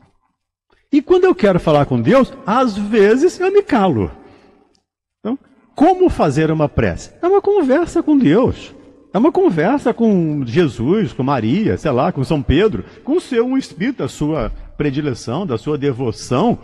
E quando eu quero falar com Deus, às vezes eu me calo. Então, como fazer uma prece? É uma conversa com Deus. É uma conversa com Jesus, com Maria, sei lá, com São Pedro, com o seu um espírito, da sua predileção, da sua devoção.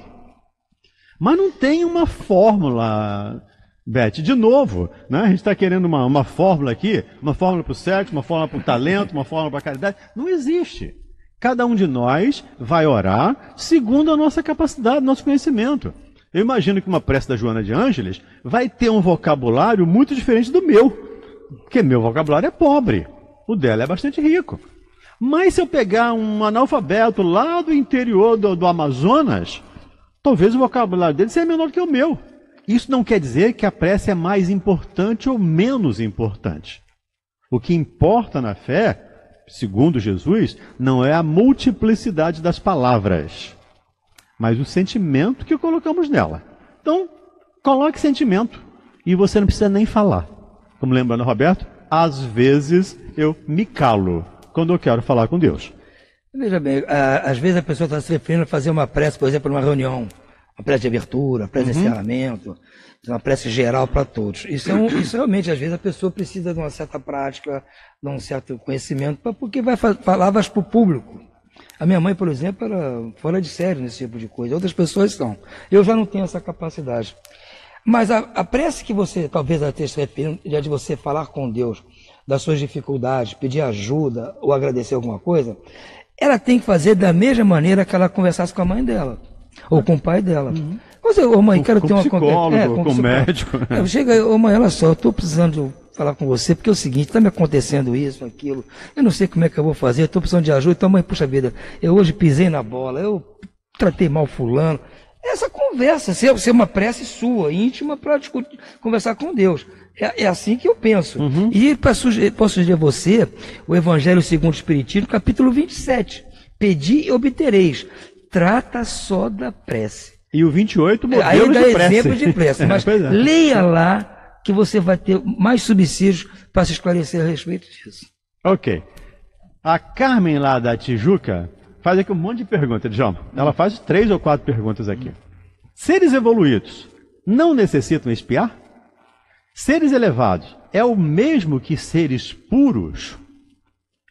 Mas não tem uma fórmula, Beth, de novo, né? A gente está querendo uma, uma fórmula aqui, uma fórmula para o sexo, uma fórmula para o talento, uma fórmula para a caridade. Não existe. Cada um de nós vai orar segundo a nossa capacidade, nosso conhecimento. Eu imagino que uma prece da Joana de Ângeles vai ter um vocabulário muito diferente do meu, porque meu vocabulário é pobre, o dela é bastante rico. Mas se eu pegar um analfabeto lá do interior do, do Amazonas, talvez o vocabulário dele seja menor que o meu. Isso não quer dizer que a prece é mais importante ou menos importante. O que importa na fé, segundo Jesus, não é a multiplicidade das palavras, mas o sentimento que colocamos nela. Então, coloque sentimento e você não precisa nem falar. Como lembrando, Roberto, às vezes eu me calo quando eu quero falar com Deus. Veja bem, às vezes a pessoa está se referindo a fazer uma prece, por exemplo, numa reunião. Uma prece de abertura, uma prece uhum. de encerramento, uma prece geral para todos. Isso, é um, isso realmente, às vezes, a pessoa precisa de uma certa prática, de um certo conhecimento, pra, porque vai falar palavras para o público. A minha mãe, por exemplo, era fora de série nesse tipo de coisa. Outras pessoas são. Eu já não tenho essa capacidade. Mas a, a prece que você, talvez, esteja se referindo, é de você falar com Deus das suas dificuldades, pedir ajuda ou agradecer alguma coisa, ela tem que fazer da mesma maneira que ela conversasse com a mãe dela. Ou com o pai dela. Uhum. Você, ô mãe, quero com ter uma psicólogo, é, com, com médico. É, chega, ô mãe, olha só, eu estou precisando falar com você, porque é o seguinte, está me acontecendo isso, aquilo, eu não sei como é que eu vou fazer, eu estou precisando de ajuda, então mãe, puxa vida, eu hoje pisei na bola, eu tratei mal fulano. Essa conversa, ser, ser uma prece sua, íntima, para conversar com Deus. É, é assim que eu penso. Uhum. E pra sugerir, posso sugerir a você o Evangelho segundo o Espiritismo, capítulo vinte e sete. Pedi e obtereis. Trata só da prece. E o vinte e oito, modelos Aí dá de prece. exemplo de prece. Mas é. leia lá que você vai ter mais subsídios para se esclarecer a respeito disso. Ok. A Carmen lá da Tijuca faz aqui um monte de perguntas, Djalma. Ela faz três ou quatro perguntas aqui. Seres evoluídos não necessitam espiar? Seres elevados é o mesmo que seres puros?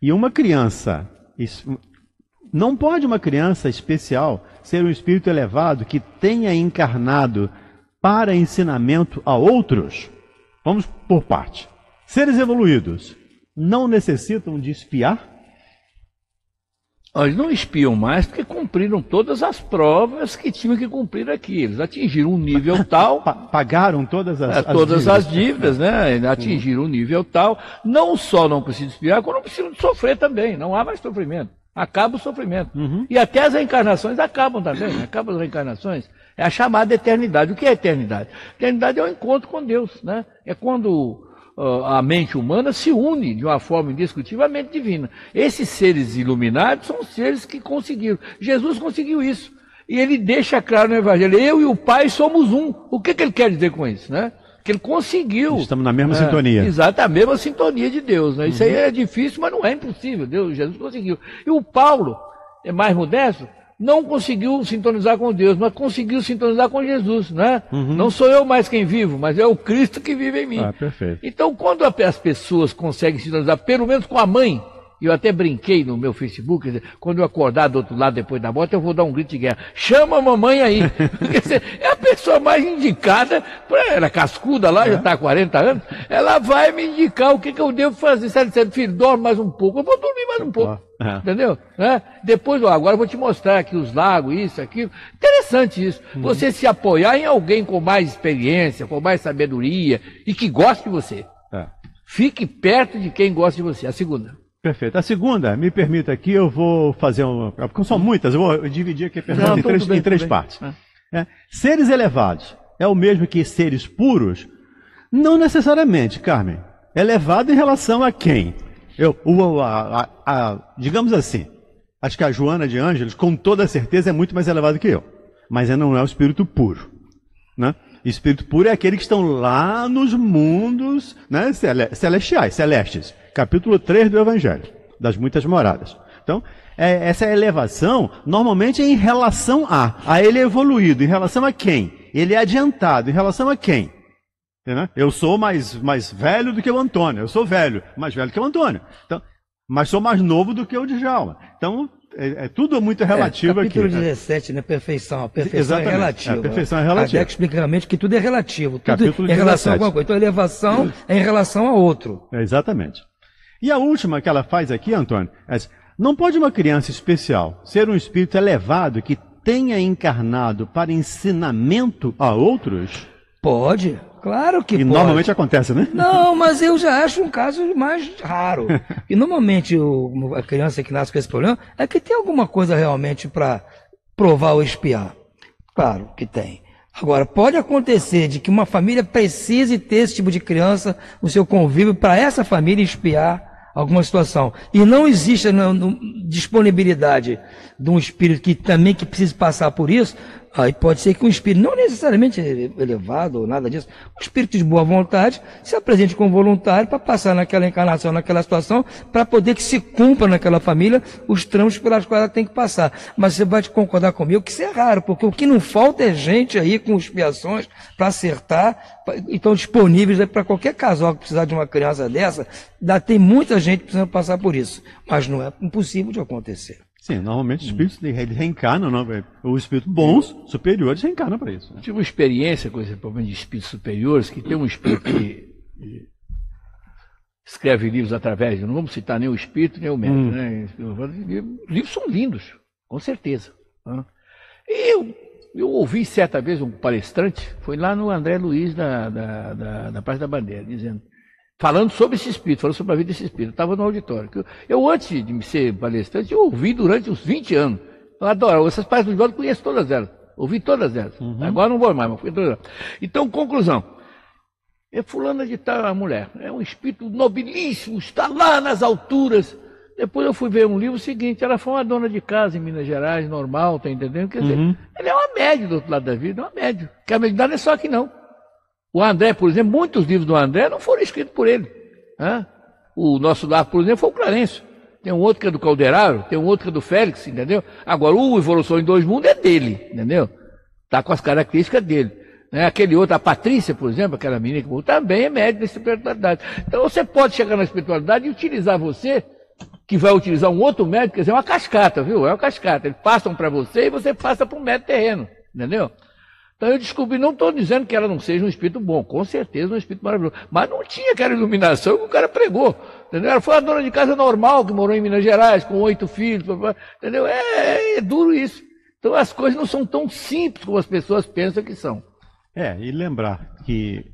E uma criança, isso, não pode uma criança especial ser um espírito elevado que tenha encarnado para ensinamento a outros? Vamos por parte. Seres evoluídos não necessitam de espiar? Eles não espiam mais porque cumpriram todas as provas que tinham que cumprir aqui. Eles atingiram um nível tal... Pagaram todas as, é, as todas dívidas. as dívidas, né? Atingiram um nível tal. Não só não precisam espiar, como não precisam de sofrer também. Não há mais sofrimento. Acaba o sofrimento. Uhum. E até as reencarnações acabam também. Acabam as reencarnações. É a chamada eternidade. O que é eternidade? Eternidade é o encontro com Deus, né? É quando... Uh, a mente humana se une de uma forma indiscutível à mente divina. Esses seres iluminados são seres que conseguiram. Jesus conseguiu isso. E ele deixa claro no Evangelho, eu e o Pai somos um. O que, que ele quer dizer com isso, né? Que ele conseguiu. Estamos na mesma é, sintonia. Exato, a mesma sintonia de Deus, né? Isso uhum. aí é difícil, mas não é impossível. Deus, Jesus conseguiu. E o Paulo, é mais modesto, não conseguiu sintonizar com Deus, mas conseguiu sintonizar com Jesus, né? Uhum. Não sou eu mais quem vivo, mas é o Cristo que vive em mim. Ah, perfeito. Então, quando as pessoas conseguem sintonizar, pelo menos com a mãe, eu até brinquei no meu Facebook, quer dizer, quando eu acordar do outro lado depois da morte, eu vou dar um grito de guerra. Chama a mamãe aí. Quer dizer, é a pessoa mais indicada, ela é cascuda lá, é. já está há quarenta anos, ela vai me indicar o que, que eu devo fazer. Se ela disser, filho, dorme mais um pouco, eu vou dormir mais um pouco. É. Entendeu? É? Depois, ó, agora eu vou te mostrar aqui os lagos, isso, aquilo. Interessante isso. Uhum. Você se apoiar em alguém com mais experiência, com mais sabedoria e que goste de você. É. Fique perto de quem gosta de você. A segunda. Perfeito. A segunda, me permita aqui, eu vou fazer uma... Porque são muitas, eu vou dividir aqui a pergunta Não, em três, bem, em três partes. É. É. Seres elevados é o mesmo que seres puros? Não necessariamente, Carmen. Elevado em relação a quem? Eu, o, a, a, a, digamos assim, acho que a Joana de Ângeles, com toda certeza, é muito mais elevado que eu. Mas não é o espírito puro. Né? Espírito puro é aquele que estão lá nos mundos, né, celestiais, celestes. Capítulo três do Evangelho, das muitas moradas. Então, é, essa elevação, normalmente é em relação a. A ele é evoluído. Em relação a quem? Ele é adiantado. Em relação a quem? Entendeu? Eu sou mais, mais velho do que o Antônio. Eu sou velho, mais velho que o Antônio. Então, mas sou mais novo do que o Djalma. Então, é, é tudo muito relativo é, capítulo aqui. Capítulo dezessete, né? Perfeição. A perfeição Exatamente. é relativa. A perfeição é relativa. Kardec explica claramente que tudo é relativo. Tudo Capítulo é em relação dezessete. a alguma coisa. Então, a elevação é em relação a outro. É, exatamente. E a última que ela faz aqui, Antônio, é assim, não pode uma criança especial ser um espírito elevado que tenha encarnado para ensinamento a outros? Pode, claro que e pode. E normalmente acontece, né? Não, mas eu já acho um caso mais raro. E normalmente o, a criança que nasce com esse problema é que tem alguma coisa realmente para provar ou espiar. Claro que tem. Agora, pode acontecer de que uma família precise ter esse tipo de criança no seu convívio para essa família espiar alguma situação. E não existe não, não, disponibilidade de um espírito que também que precise passar por isso, aí pode ser que um espírito, não necessariamente elevado ou nada disso, um espírito de boa vontade se apresente como voluntário para passar naquela encarnação, naquela situação, para poder que se cumpra naquela família os trâmites pelas quais ela tem que passar. Mas você vai concordar comigo que isso é raro, porque o que não falta é gente aí com expiações para acertar, e estão disponíveis para qualquer casal que precisar de uma criança dessa, dá, tem muita gente precisando passar por isso, mas não é impossível de acontecer. Sim, normalmente os espíritos eles reencarnam, não, os espíritos bons, superiores, reencarnam para isso. Né? Tive uma experiência com esse problema de espíritos superiores, que tem um espírito que escreve livros através, não vamos citar nem o espírito, nem o médium, hum. né? Os livros são lindos, com certeza. Né? E eu, eu ouvi certa vez um palestrante, foi lá no André Luiz da, da, da, da Praça da Bandeira, dizendo... Falando sobre esse espírito, falando sobre a vida desse espírito. Eu estava no auditório. Eu, eu, antes de ser palestrante, eu ouvi durante uns vinte anos. Eu adoro. Essas páginas do auditório, eu conheço todas elas. Ouvi todas elas. Uhum. Agora não vou mais, mas fui todas elas. Então, conclusão. É fulana de tal, a mulher. É um espírito nobilíssimo, está lá nas alturas. Depois eu fui ver um livro seguinte. Ela foi uma dona de casa em Minas Gerais, normal, tá entendendo? Quer dizer, uhum. ela é uma média do outro lado da vida, é uma média. Que a mediunidade não é só aqui, não. O André, por exemplo, muitos livros do André não foram escritos por ele. Né? O nosso lar, por exemplo, foi o Clarencio. Tem um outro que é do Calderaro, tem um outro que é do Félix, entendeu? Agora, o Evolução em Dois Mundos é dele, entendeu? Está com as características dele. Né? Aquele outro, a Patrícia, por exemplo, aquela menina que também é médium da espiritualidade. Então, você pode chegar na espiritualidade e utilizar você, que vai utilizar um outro médico, quer dizer, é uma cascata, viu? É uma cascata. Eles passam para você e você passa para um médico terreno, entendeu? Então eu descobri, não estou dizendo que ela não seja um espírito bom, com certeza um espírito maravilhoso, mas não tinha aquela iluminação que o cara pregou, entendeu? Ela foi uma dona de casa normal, que morou em Minas Gerais, com oito filhos, entendeu? É, é duro isso. Então as coisas não são tão simples como as pessoas pensam que são. É, e lembrar que,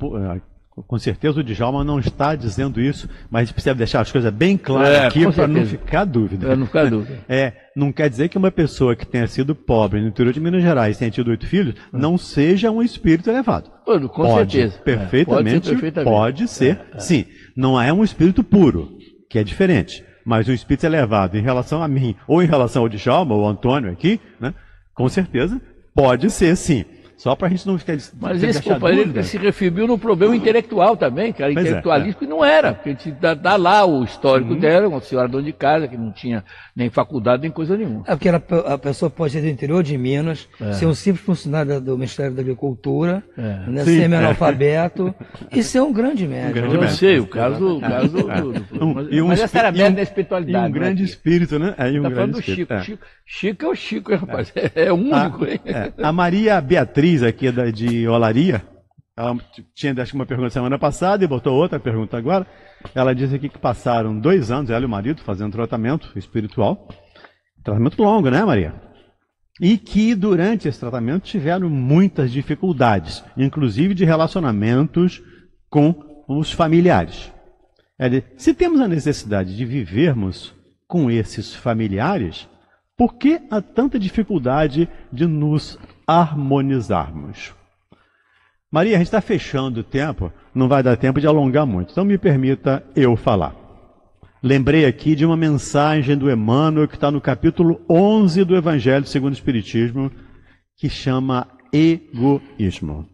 com certeza, o Djalma não está dizendo isso, mas a gente precisa deixar as coisas bem claras é, aqui para não ficar dúvida. Para não ficar dúvida. É, não quer dizer que uma pessoa que tenha sido pobre no interior de Minas Gerais e tenha tido oito filhos, não seja um espírito elevado. Com pode, certeza. Perfeitamente, é, pode ser, perfeitamente. Pode ser é, é. Sim. Não é um espírito puro, que é diferente. Mas um espírito elevado em relação a mim, ou em relação ao Djalma, ou ao Antônio aqui, né, com certeza, pode ser sim. Só para a gente não ficar... Mas esse companheiro se referiu no problema intelectual também, que era intelectualístico, é, é. e não era, porque a gente dá, dá lá o histórico uhum. dela, uma senhora dona de casa, que não tinha nem faculdade, nem coisa nenhuma. É porque ela, a pessoa pode ser do interior de Minas, é. ser um simples funcionário do Ministério da Agricultura, é. né, ser semi-analfabeto, e ser um grande médico. Um grande Eu médico. sei, o caso... O caso do, do, um, mas um mas essa era a média da espiritualidade. E um grande né, espírito, né? Aí um tá grande falando do espírito, Chico. é. Chico. Chico é o Chico, hein, rapaz? É, é o único, a, hein? É. A Maria Beatriz, aqui da, de Olaria, ela tinha acho que uma pergunta semana passada e botou outra pergunta agora. Ela disse aqui que passaram dois anos, ela e o marido, fazendo tratamento espiritual. Tratamento longo, né, Maria? E que durante esse tratamento tiveram muitas dificuldades, inclusive de relacionamentos com os familiares. Ela disse, se temos a necessidade de vivermos com esses familiares, por que há tanta dificuldade de nos harmonizarmos? Maria, a gente está fechando o tempo, não vai dar tempo de alongar muito, então me permita eu falar. Lembrei aqui de uma mensagem do Emmanuel que está no capítulo onze do Evangelho segundo o Espiritismo, que chama egoísmo.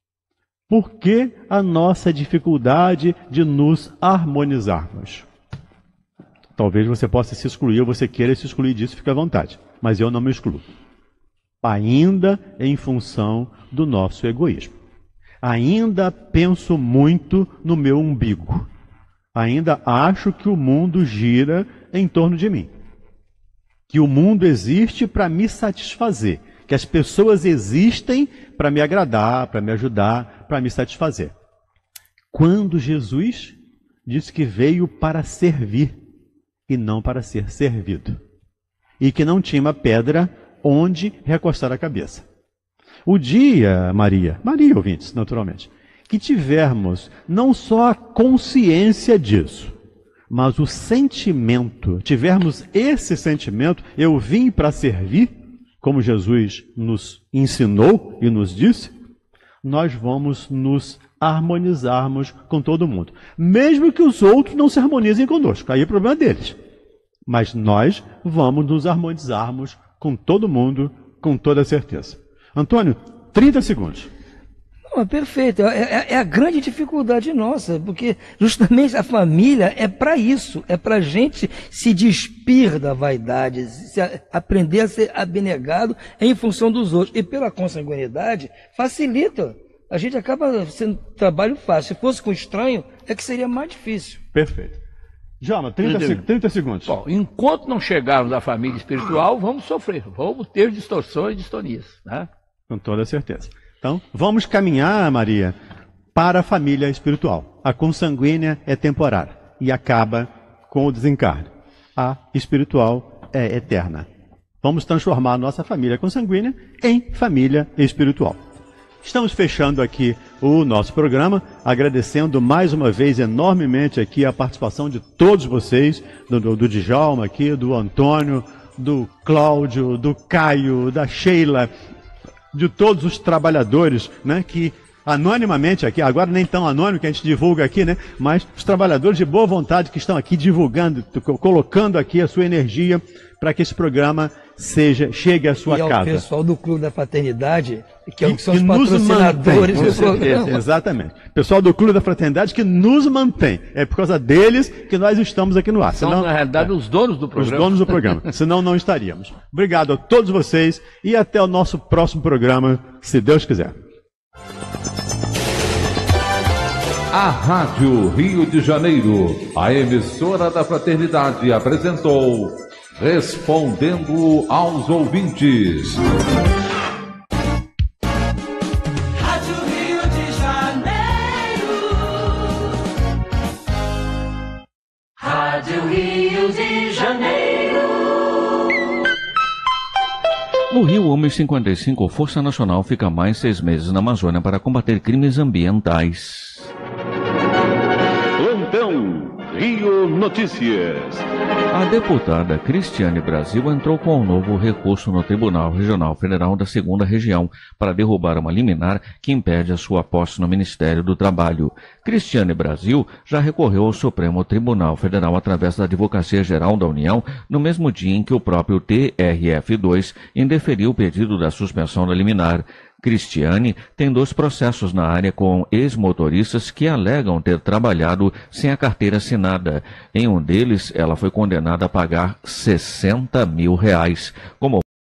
Por que a nossa dificuldade de nos harmonizarmos? Talvez você possa se excluir ou você queira se excluir disso, fica à vontade. Mas eu não me excluo. Ainda em função do nosso egoísmo. Ainda penso muito no meu umbigo. Ainda acho que o mundo gira em torno de mim. Que o mundo existe para me satisfazer. Que as pessoas existem para me agradar, para me ajudar, para me satisfazer. Quando Jesus disse que veio para servir e não para ser servido. E que não tinha uma pedra onde recostar a cabeça. O dia, Maria, Maria ouvintes, naturalmente, que tivermos não só a consciência disso, mas o sentimento, tivermos esse sentimento, eu vim para servir, como Jesus nos ensinou e nos disse, nós vamos nos harmonizarmos com todo mundo. Mesmo que os outros não se harmonizem conosco, aí é problema deles. Mas nós vamos nos harmonizarmos com todo mundo, com toda certeza. Antônio, trinta segundos. Não, é perfeito. É, é, é a grande dificuldade nossa, porque justamente a família é para isso, é para a gente se despir da vaidade, se a, aprender a ser abnegado em função dos outros. E pela consanguinidade, facilita. A gente acaba sendo trabalho fácil. Se fosse com estranho, é que seria mais difícil. Perfeito. Jama, trinta, trinta segundos. Bom, enquanto não chegarmos à família espiritual, vamos sofrer, vamos ter distorções e distonias. Né? Com toda certeza. Então, vamos caminhar, Maria, para a família espiritual. A consanguínea é temporária e acaba com o desencarne. A espiritual é eterna. Vamos transformar a nossa família consanguínea em família espiritual. Estamos fechando aqui o nosso programa, agradecendo mais uma vez enormemente aqui a participação de todos vocês, do, do, do Djalma aqui, do Antônio, do Cláudio, do Caio, da Sheila, de todos os trabalhadores, né, que anonimamente aqui, agora nem tão anônimo que a gente divulga aqui, né, mas os trabalhadores de boa vontade que estão aqui divulgando, colocando aqui a sua energia para que esse programa seja, chegue à sua e casa. E ao pessoal do Clube da Fraternidade, que, que são que os patrocinadores mantém, do programa. Exatamente. Pessoal do Clube da Fraternidade que nos mantém. É por causa deles que nós estamos aqui no ar. São, Senão, na realidade, é, os donos do programa. Os donos do programa. Senão não estaríamos. Obrigado a todos vocês e até o nosso próximo programa, se Deus quiser. A Rádio Rio de Janeiro, a emissora da Fraternidade, apresentou Respondendo aos Ouvintes. Rádio Rio de Janeiro. Rádio Rio de Janeiro. No Rio Homem cinquenta e cinco, Força Nacional fica mais seis meses na Amazônia para combater crimes ambientais. Plantão Rio Notícias. A deputada Cristiane Brasil entrou com um novo recurso no Tribunal Regional Federal da Segunda Região para derrubar uma liminar que impede a sua posse no Ministério do Trabalho. Cristiane Brasil já recorreu ao Supremo Tribunal Federal através da Advocacia Geral da União no mesmo dia em que o próprio T R F dois indeferiu o pedido da suspensão da liminar. Cristiane tem dois processos na área com ex-motoristas que alegam ter trabalhado sem a carteira assinada. Em um deles, ela foi condenada a pagar sessenta mil reais. Como